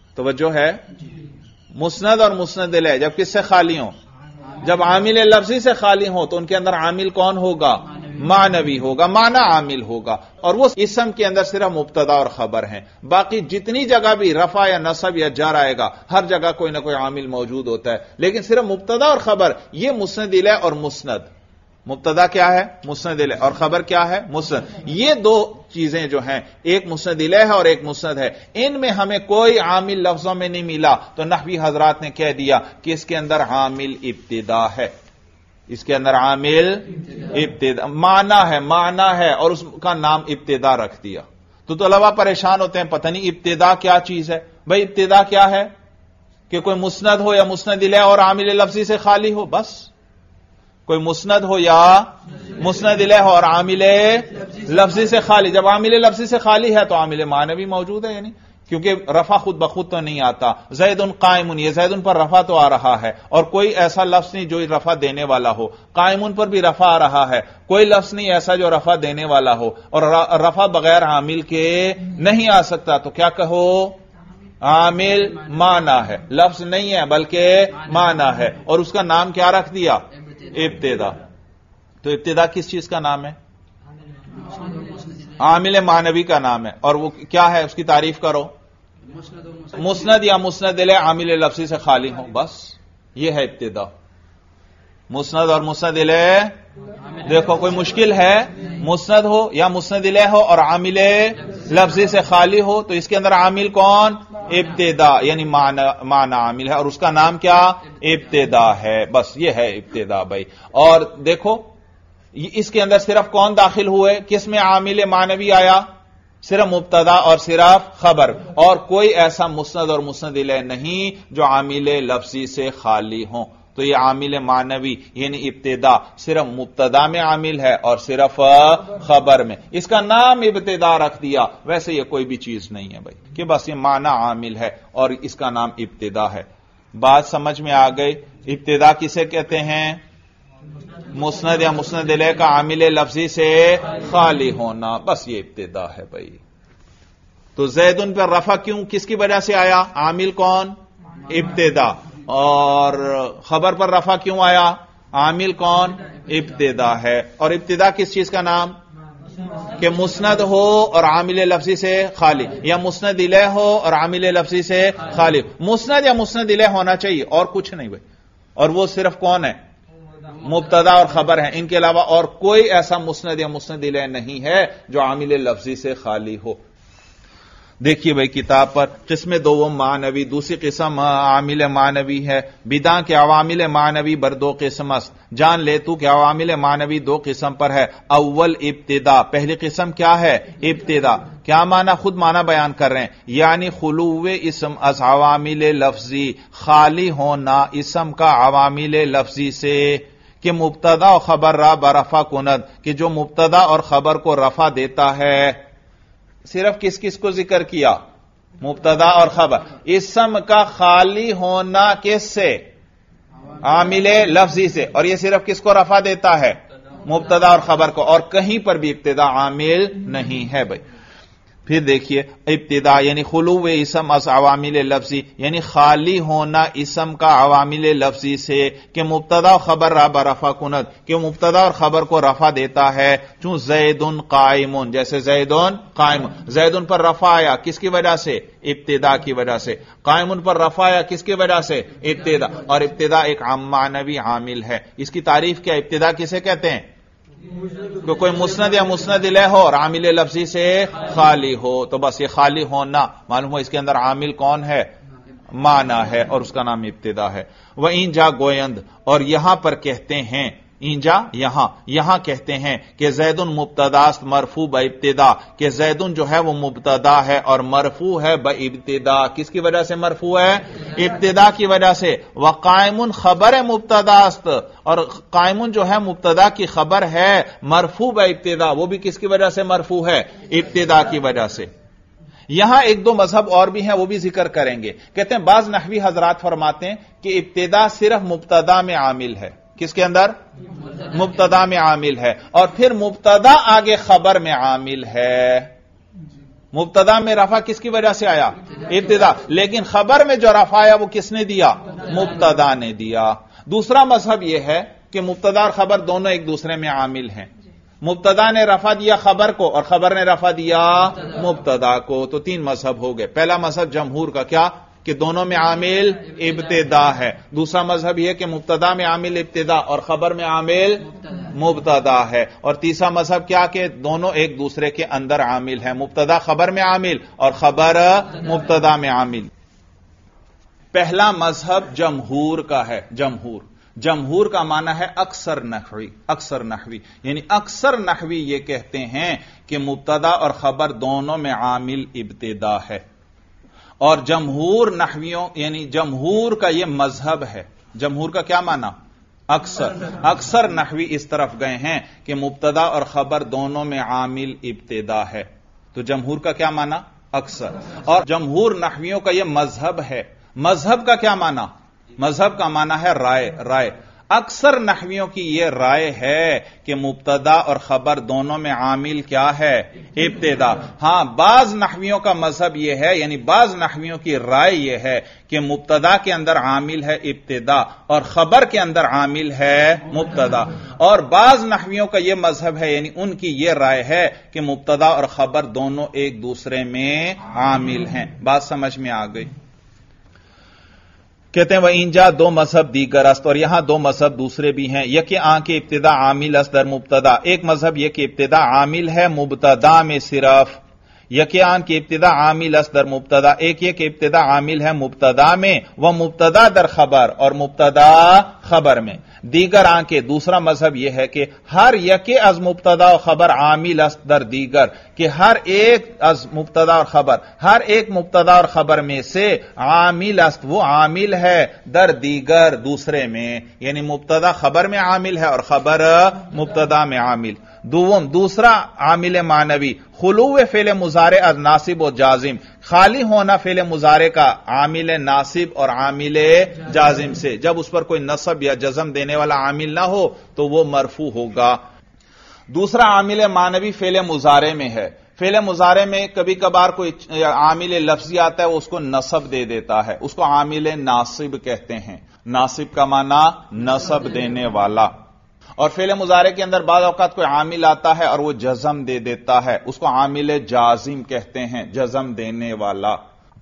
توجہ ہے؟ مسند اور مسند الیہ جب کس سے خالی ہوں؟ جب عامل لفظی سے خالی ہوں تو ان کے اندر عامل کون ہوگا؟ معنوی ہوگا، معنی عامل ہوگا، اور وہ اسم کے اندر صرف مبتدا اور خبر ہیں۔ باقی جتنی جگہ بھی رفع یا نصب یا جر آئے گا ہر جگہ کوئی نہ کوئی عامل موجود ہوتا ہے، لیکن صرف مبتدا اور خبر یہ مسند الیہ اور مسند۔ مبتدا کیا ہے؟ مسند الیہ، اور خبر کیا ہے؟ مسند۔ یہ دو چیزیں جو ہیں، ایک مسند الیہ ہے اور ایک مسند ہے، ان میں ہمیں کوئی عامل لفظوں میں نہیں ملا تو نحوی حضرات نے کہہ دیا کہ اس کے اندر عامل ابتدا ہے، اس کے اندر عامل ابتدا معنی ہے، معنی ہے، اور اس کا نام ابتدا رکھ دیا۔ تو طلبہ پریشان ہوتے ہیں، پتہ نہیں ابتدا کیا چیز ہے۔ بھائی ابتدا کیا ہے؟ کہ کوئی مسند ہو یا مسند الیہ اور عامل لفظی سے خالی ہو، بس۔ کوئی مسند ہو یا مسند الیہ ہو اور عامل لفظی سے خالی۔ جب عامل لفظی سے خالی ہے تو عامل معنوی موجود ہے، یعنی کیونکہ رفع خود بخود تو نہیں آتا۔ زید قائم، یہ زید پر رفع تو آ رہا ہے، اور کوئی ایسا لفظ نہیں جو رفع دینے والا ہو۔ قائم پر بھی رفع آ رہا ہے، کوئی لفظ نہیں ایسا جو رفع دینے والا ہو، اور رفع بغیر عامل کے نہیں آ سکتا، تو کیا کہو؟ عامل معنی ہے، لفظ نہیں ہے بلکہ معنی ہے، اور اس کا نام کیا رکھ دیا؟ ابتدا۔ تو ابتدا کس چیز کا نام ہے؟ عامل معنوی کا نام ہے، اور وہ کیا ہے؟ اس کی تعریف کرو۔ مسند یا مسند الیہ عامل لفظی سے خالی ہوں، بس یہ ہے ابتدا۔ مسند اور مسند الیہ، دیکھو کوئی مشکل ہے؟ مسند ہو یا مسند الیہ ہو اور عامل لفظی سے خالی ہو تو اس کے اندر عامل کون؟ ابتدا، یعنی معنی عامل ہے، اور اس کا نام کیا؟ ابتدا ہے، بس یہ ہے ابتدا بھائی۔ اور دیکھو اس کے اندر صرف کون داخل ہوئے؟ کس میں عامل معنوی آیا؟ صرف مبتدا اور صرف خبر، اور کوئی ایسا مسند اور مسند الیہ نہیں جو عامل لفظی سے خالی ہوں۔ تو یہ عامل معنوی یعنی ابتدا صرف مبتدا میں عامل ہے اور صرف خبر میں، اس کا نام ابتدا رکھ دیا۔ ویسے یہ کوئی بھی چیز نہیں ہے بھائی کہ بس یہ معنی عامل ہے اور اس کا نام ابتدا ہے۔ بات سمجھ میں آ گئی؟ ابتدا کسے کہتے ہیں؟ مسند یا مسند الیہ کا عامل لفظی سے خالی ہونا، بس یہ ابتدا ہے بھائی۔ تو زید ان پر رفع کیوں، کس کی وجہ سے آیا؟ عامل کون؟ ابتدا۔ اور خبر پر رفع کیوں آیا؟ عامل کون؟ ابتدا ہے۔ اور ابتدا کس چیز کا نام؟ کہ مسند ہو اور عامل لفظی سے خالی، یا مسند الیہ ہو اور عامل لفظی سے خالی۔ مسند یا مسند الیہ ہونا چاہیے، اور کچھ نہیں بھائی۔ اور وہ صرف کون ہے؟ مبتدا اور خبر ہیں، ان کے علاوہ اور کوئی ایسا مسند یا مسند الیہ نہیں ہے جو عامل لفظی سے خالی ہو۔ دیکھیے بھائی کتاب پر قسم دوم معنوی، دوسری قسم عامل معنوی ہے۔ بداں کے عوامل معنوی بر دو قسم است، جان لے تو کہ عوامل معنوی دو قسم پر ہے۔ اول ابتدا، پہلی قسم کیا ہے؟ ابتدا۔ کیا معنی؟ خود معنی بیان کر رہے ہیں، یعنی خلو اسم از عوامل لفظی، خالی ہونا اسم کا عوامل لفظی سے، کہ مبتدا اور خبر را برفع کند، کہ جو مبتدا اور خبر کو رفع دیتا ہے۔ صرف کس کس کو ذکر کیا؟ مبتدا اور خبر۔ اسم کا خالی ہونا کس سے؟ عامل لفظی سے، اور یہ صرف کس کو رفع دیتا ہے؟ مبتدا اور خبر کو، اور کہیں پر بھی ابتدا عامل نہیں ہے بھائی۔ پھر دیکھیے ابتدا یعنی خلو اسم از عوامل لفظی، یعنی خالی ہونا اسم کا عوامل لفظی سے، کہ مبتدا و خبر را برفع کند، کہ مبتدا اور خبر کو رفع دیتا ہے۔ چون زید قائم، جیسے زید قائم، زید پر رفع آیا کس کی وجہ سے؟ ابتدا کی وجہ سے۔ قائم پر رفع آیا کس کی وجہ سے؟ ابتدا۔ اور ابتدا ایک معنوی عامل ہے۔ اس کی تعریف کیا؟ ابتدا کسے کہتے ہیں؟ کہ کوئی مسند یا مسند الیہ ہو اور عامل لفظی سے خالی ہو، تو بس یہ خالی ہونا معلوم ہو اس کے اندر عامل کون ہے؟ معنی ہے، اور اس کا نام ابتدا ہے۔ وہ اینجا گویند، اور یہاں پر کہتے ہیں، اینجا یہاں یہاں کہتے ہیں کہ زید مبتداست مرفوع بابتدا، کہ زید جو ہے وہ مبتدا ہے اور مرفوع ہے بابتدا۔ کس کی وجہ سے مرفوع ہے؟ ابتدا کی وجہ سے۔ وقائم خبر مبتداست، اور قائم جو ہے مبتدا کی خبر ہے مرفوع بابتدا، وہ بھی کس کی وجہ سے مرفوع ہے؟ ابتدا کی وجہ سے۔ یہاں ایک دو مذہب اور بھی ہیں، وہ بھی ذکر کریں گے۔ کہتے ہیں بعض نحوی حضرات فرماتے ہیں کہ ابتدا صرف مبتدا میں عامل ہے۔ کس کے اندر؟ مبتدا میں عامل ہے، اور پھر مبتدا آگے خبر میں عامل ہے۔ مبتدا میں رفع کس کی وجہ سے آیا؟ ابتدا. لیکن خبر میں جو رفع آیا وہ کس نے دیا؟ مبتدا نے دیا. دوسرا مذہب یہ ہے کہ مبتدا اور خبر دونوں ایک دوسرے میں عامل ہیں. مبتدا نے رفع دیا خبر کو اور خبر نے رفع دیا مبتدا کو. تو تین مذہب ہو گئے. پہلا مذہب جمہور کا کیا کہ دونوں میں عامل ابتدا ہے. دوسرا مذہب یہ کہ مبتدا میں عامل ابتدا اور خبر میں عامل مبتدا ہے. اور تیسرا مذہب کیا کہ دونوں ایک دوسرے کے اندر عامل ہیں. مبتدا خبر میں عامل اور خبر مبتدا میں عامل. پہلا مذہب جمہور کا ہے. جمہور جمہور کا معنی ہے اکثر نحوی. اکثر نحوی یعنی اکثر نحوی یہ کہتے ہیں کہ مبتدا اور خبر دونوں میں عامل ابتدا ہے. اور جمہور نحویوں یعنی جمہور کا یہ مذہب ہے. جمہور کا کیا معنی؟ اکثر. اکثر نحوی اس طرف گئے ہیں کہ مبتدا اور خبر دونوں میں عامل ابتدا ہے. تو جمہور کا کیا معنی؟ اکثر. اور جمہور نحویوں کا یہ مذہب ہے. مذہب کا کیا معنی؟ مذہب کا معنی ہے رائے. رائے اکثر نحویوں کی یہ رائے ہے کہ مبتدا اور خبر دونوں میں عامل کیا ہے؟ ابتدا. ہاں بعض نحویوں کا مذہب یہ ہے یعنی بعض نحویوں کی رائے یہ ہے کہ مبتدا کے اندر عامل ہے ابتدا اور خبر کے اندر عامل ہے مبتدا. اور بعض نحویوں کا یہ مذہب ہے یعنی ان کی یہ رائے ہے کہ مبتدا اور خبر دونوں ایک دوسرے میں عامل ہیں. بات سمجھ میں آ گئی؟ کہتے ہیں وہ انجا دو مذہب دیگر است. اور یہاں دو مذہب دوسرے بھی ہیں. یک آن کے ابتدا عامل است در مبتدا. ایک مذہب یہ کہ ابتدا عامل ہے مبتدا میں صرف. یک آن کے ابتدا عامل است در مبتدا. ایک یہ کہ ابتدا عامل ہے مبتدا میں وہ مبتدا در خبر اور مبتدا خبر میں. دیگر آن کے دوسرا مذہب یہ ہے کہ ہر یک از مبتدا و خبر عامل است در دیگر کہ ہر ایک از مبتدا اور خبر ہر ایک مبتدا اور خبر میں سے عامل است وہ عامل ہے در دیگر دوسرے میں. یعنی مبتدا خبر میں عامل ہے اور خبر مبتدا میں عامل. دوم دوسرا عامل معنوی خلو فعل مضارع از ناصب و جازم. خالی ہونا فعل مضارع کا عامل ناصب اور عامل جازم سے. جب اس پر کوئی نصب یا جزم دینے والا عامل نہ ہو تو وہ مرفوع ہوگا. دوسرا عامل معنوی فعل مضارع میں ہے. فعل مضارع میں کبھی کبھار کوئی عامل لفظی آتا ہے وہ اس کو نصب دے دیتا ہے. اس کو عامل ناصب کہتے ہیں. ناصب کا معنی نصب دینے والا. اور فعل مضارع کے اندر بعض اوقات کوئی عامل آتا ہے اور وہ جزم دے دیتا ہے. اس کو عامل جازم کہتے ہیں. جزم دینے والا.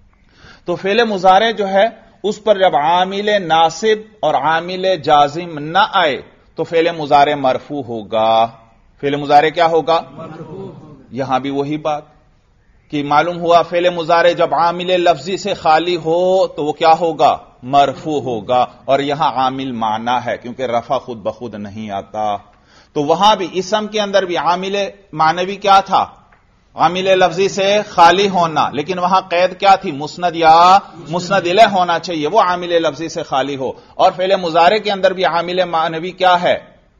تو فعل مضارع جو ہے اس پر جب عامل ناصب اور عامل جازم نہ آئے تو فعل مضارع مرفوع ہوگا. فعل مضارع کیا ہوگا؟ مرفوع. یہاں بھی وہی بات کہ معلوم ہوا فعل مضارع جب عامل لفظی سے خالی ہو تو وہ کیا ہوگا؟ مرفوع ہوگا. اور یہاں عامل معنی ہے کیونکہ رفع خود بخود نہیں آتا. تو وہاں بھی اسم کے اندر بھی عامل معنوی کیا تھا؟ عامل لفظی سے خالی ہونا. لیکن وہاں قید کیا تھی؟ مسند یا مسند الیہ ہونا چاہیے. وہ عامل لفظی سے خالی ہو. اور فعل مضارع کے اندر بھی عامل معنوی کیا ہے؟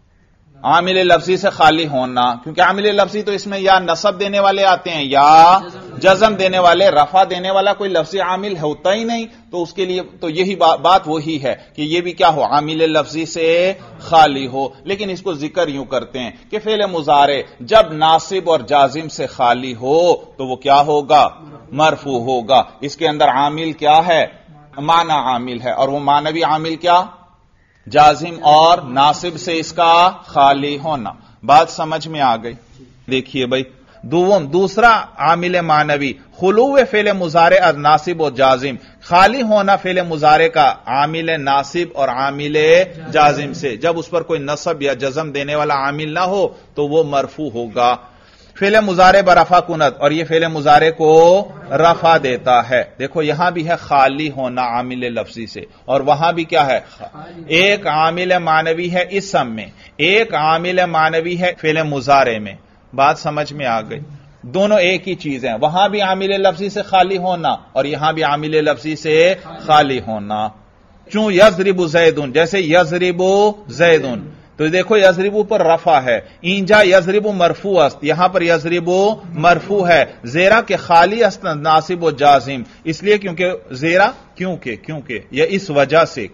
عامل لفظی سے خالی ہونا. کیونکہ عامل لفظی تو اس میں یا نصب دینے والے آتے ہیں یا جزم دینے والے. رفع دینے والا کوئی لفظی عامل ہوتا ہی نہیں. تو اس کے لیے تو یہی بات وہی ہے کہ یہ بھی کیا ہو؟ عامل لفظی سے خالی ہو. لیکن اس کو ذکر یوں کرتے ہیں کہ فعل مضارع جب ناصب اور جازم سے خالی ہو تو وہ کیا ہوگا؟ مرفوع ہوگا. اس کے اندر عامل کیا ہے؟ معنی عامل ہے. اور وہ معنوی عامل کیا؟ جازم اور ناصب سے اس کا خالی ہونا. بات سمجھ میں آ گئی؟ دیکھیے بھائی دوم دوسرا عامل معنوی خلو فعل مضارع از ناصب و جازم. خالی ہونا فعل مضارع کا عامل ناصب اور عامل جازم سے. جب اس پر کوئی نصب یا جزم دینے والا عامل نہ ہو تو وہ مرفوع ہوگا. فعل مضارع برفع کند اور یہ فعل مضارع کو رفع دیتا ہے. دیکھو یہاں بھی ہے خالی ہونا عامل لفظی سے اور وہاں بھی کیا ہے؟ ایک عامل معنوی ہے اسم میں ایک عامل معنوی ہے فعل مضارع میں. بات سمجھ میں آ گئی؟ دونوں ایک ہی چیز ہیں. وہاں بھی عامل لفظی سے خالی ہونا اور یہاں بھی عامل لفظی سے خالی ہونا. چون یضرب زیدن جیسے یضرب زیدن تو دیکھو یضربو پر رفع ہے. اینجا یضربو مرفوع است. یہاں پر یضربو مرفوع ہے. زیرا کے خالی است ناصب و جازم اس لیے کیونکہ زیرا کیونکہ کیونکہ یا اس وجہ سے کہ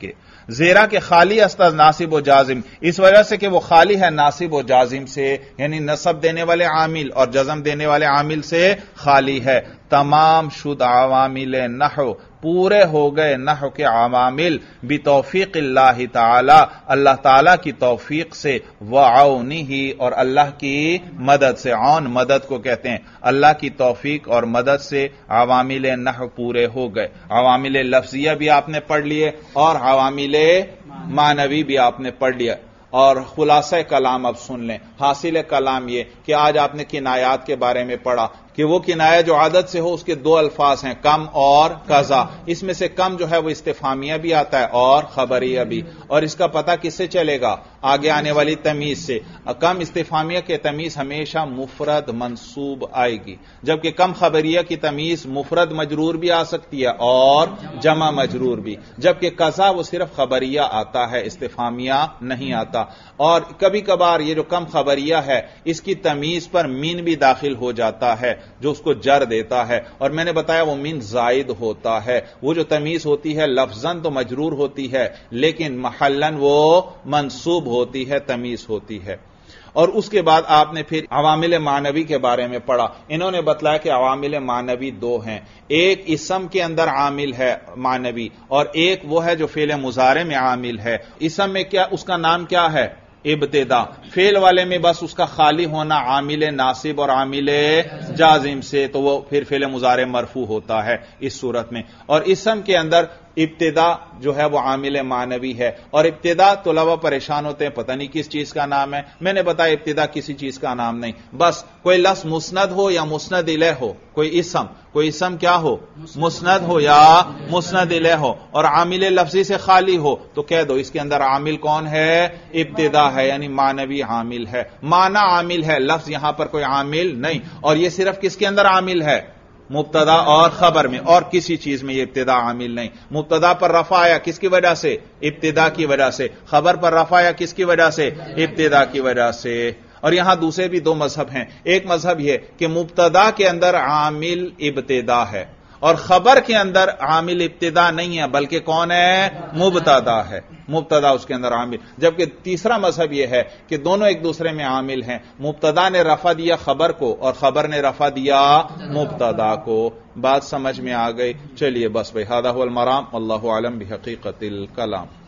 زیرا کہ خالی است از ناصب و جازم، اس وجہ سے کہ وہ خالی ہے ناصب و جازم سے، یعنی نصب دینے والے عامل اور جزم دینے والے عامل سے خالی ہے۔ تمام شد عوامل نحو، پورے ہو گئے نحو کے عوامل بتوفیق اللہ تعالی، اللہ تعالی کی توفیق سے، وعونہ اور اللہ کی مدد سے۔ عون مدد کو کہتے ہیں، اللہ کی توفیق اور مدد سے عوامل نحو پورے ہو گئے۔ عوامل لفظیہ بھی آپ نے پڑھ لیے اور عوامل معنوی بھی آپ نے پڑھ لیا۔ اور خلاصہ کلام اب سن لیں۔ حاصل کلام یہ کہ آج آپ نے کنایات کے بارے میں پڑھا کہ وہ کنایہ جو عادت سے ہو اس کے دو الفاظ ہیں، کم اور قضا۔ اس میں سے کم جو ہے وہ استفہامیہ بھی آتا ہے اور خبریہ بھی، اور اس کا پتہ کس سے چلے گا؟ آگے آنے والی تمیز سے۔ کم استفہامیہ کی تمیز ہمیشہ مفرد منصوب آئے گی، جبکہ کم خبریہ کی تمیز مفرد مجرور بھی آ سکتی ہے اور جمع مجرور بھی، جبکہ قضا وہ صرف خبریہ آتا ہے، استفہامیہ نہیں آتا۔ اور کبھی کبھار یہ جو کم خبریہ ہے اس کی تمیز پر مین بھی داخل ہو جاتا ہے جو اس کو جر دیتا ہے، اور میں نے بتایا وہ مین زائد ہوتا ہے۔ وہ جو تمیز ہوتی ہے لفظاً تو مجرور ہوتی ہے لیکن محلاً وہ منصوب ہوتی ہے، تمیز ہوتی ہے۔ اور اس کے بعد آپ نے پھر عوامل معنوی کے بارے میں پڑھا۔ انہوں نے بتلایا کہ عوامل معنوی دو ہیں، ایک اسم کے اندر عامل ہے معنوی اور ایک وہ ہے جو فعل مضارع میں عامل ہے۔ اسم میں کیا اس کا نام کیا ہے؟ ابتدا۔ فعل والے میں بس اس کا خالی ہونا عامل ناصب اور عامل جازم سے، تو وہ پھر فعل مضارع مرفوع ہوتا ہے اس صورت میں۔ اور اسم کے اندر ابتدا جو ہے وہ عامل معنوی ہے، اور ابتدا طلبہ پریشان ہوتے ہیں پتہ نہیں کس چیز کا نام ہے۔ میں نے بتایا ابتدا کسی چیز کا نام نہیں، بس کوئی لفظ مسند ہو یا مسند الیہ ہو، کوئی اسم کوئی اسم کیا ہو؟ مسند ہو یا مسند الیہ ہو، اور عامل لفظی سے خالی ہو تو کہہ دو اس کے اندر عامل کون ہے؟ ابتدا ہے، یعنی معنوی عامل ہے۔ معنی عامل ہے، لفظ یہاں پر کوئی عامل نہیں، اور یہ صرف کس کے اندر عامل ہے؟ مبتدا اور خبر میں، اور کسی چیز میں یہ ابتدا عامل نہیں۔ مبتدا پر رفع آیا کس کی وجہ سے؟ ابتدا کی وجہ سے۔ خبر پر رفع آیا کس کی وجہ سے؟ ابتدا کی وجہ سے۔ اور یہاں دوسرے بھی دو مذہب ہیں، ایک مذہب یہ کہ مبتدا کے اندر عامل ابتدا ہے اور خبر کے اندر عامل ابتدا نہیں ہے بلکہ کون ہے؟ مبتدا ہے، مبتدا اس کے اندر عامل۔ جبکہ تیسرا مذہب یہ ہے کہ دونوں ایک دوسرے میں عامل ہیں، مبتدا نے رفع دیا خبر کو اور خبر نے رفع دیا مبتدا کو۔ بات سمجھ میں آ گئی؟ چلیے بس بھائی، ھذا ھو المرام، واللہ اعلم بحقیقت الکلام۔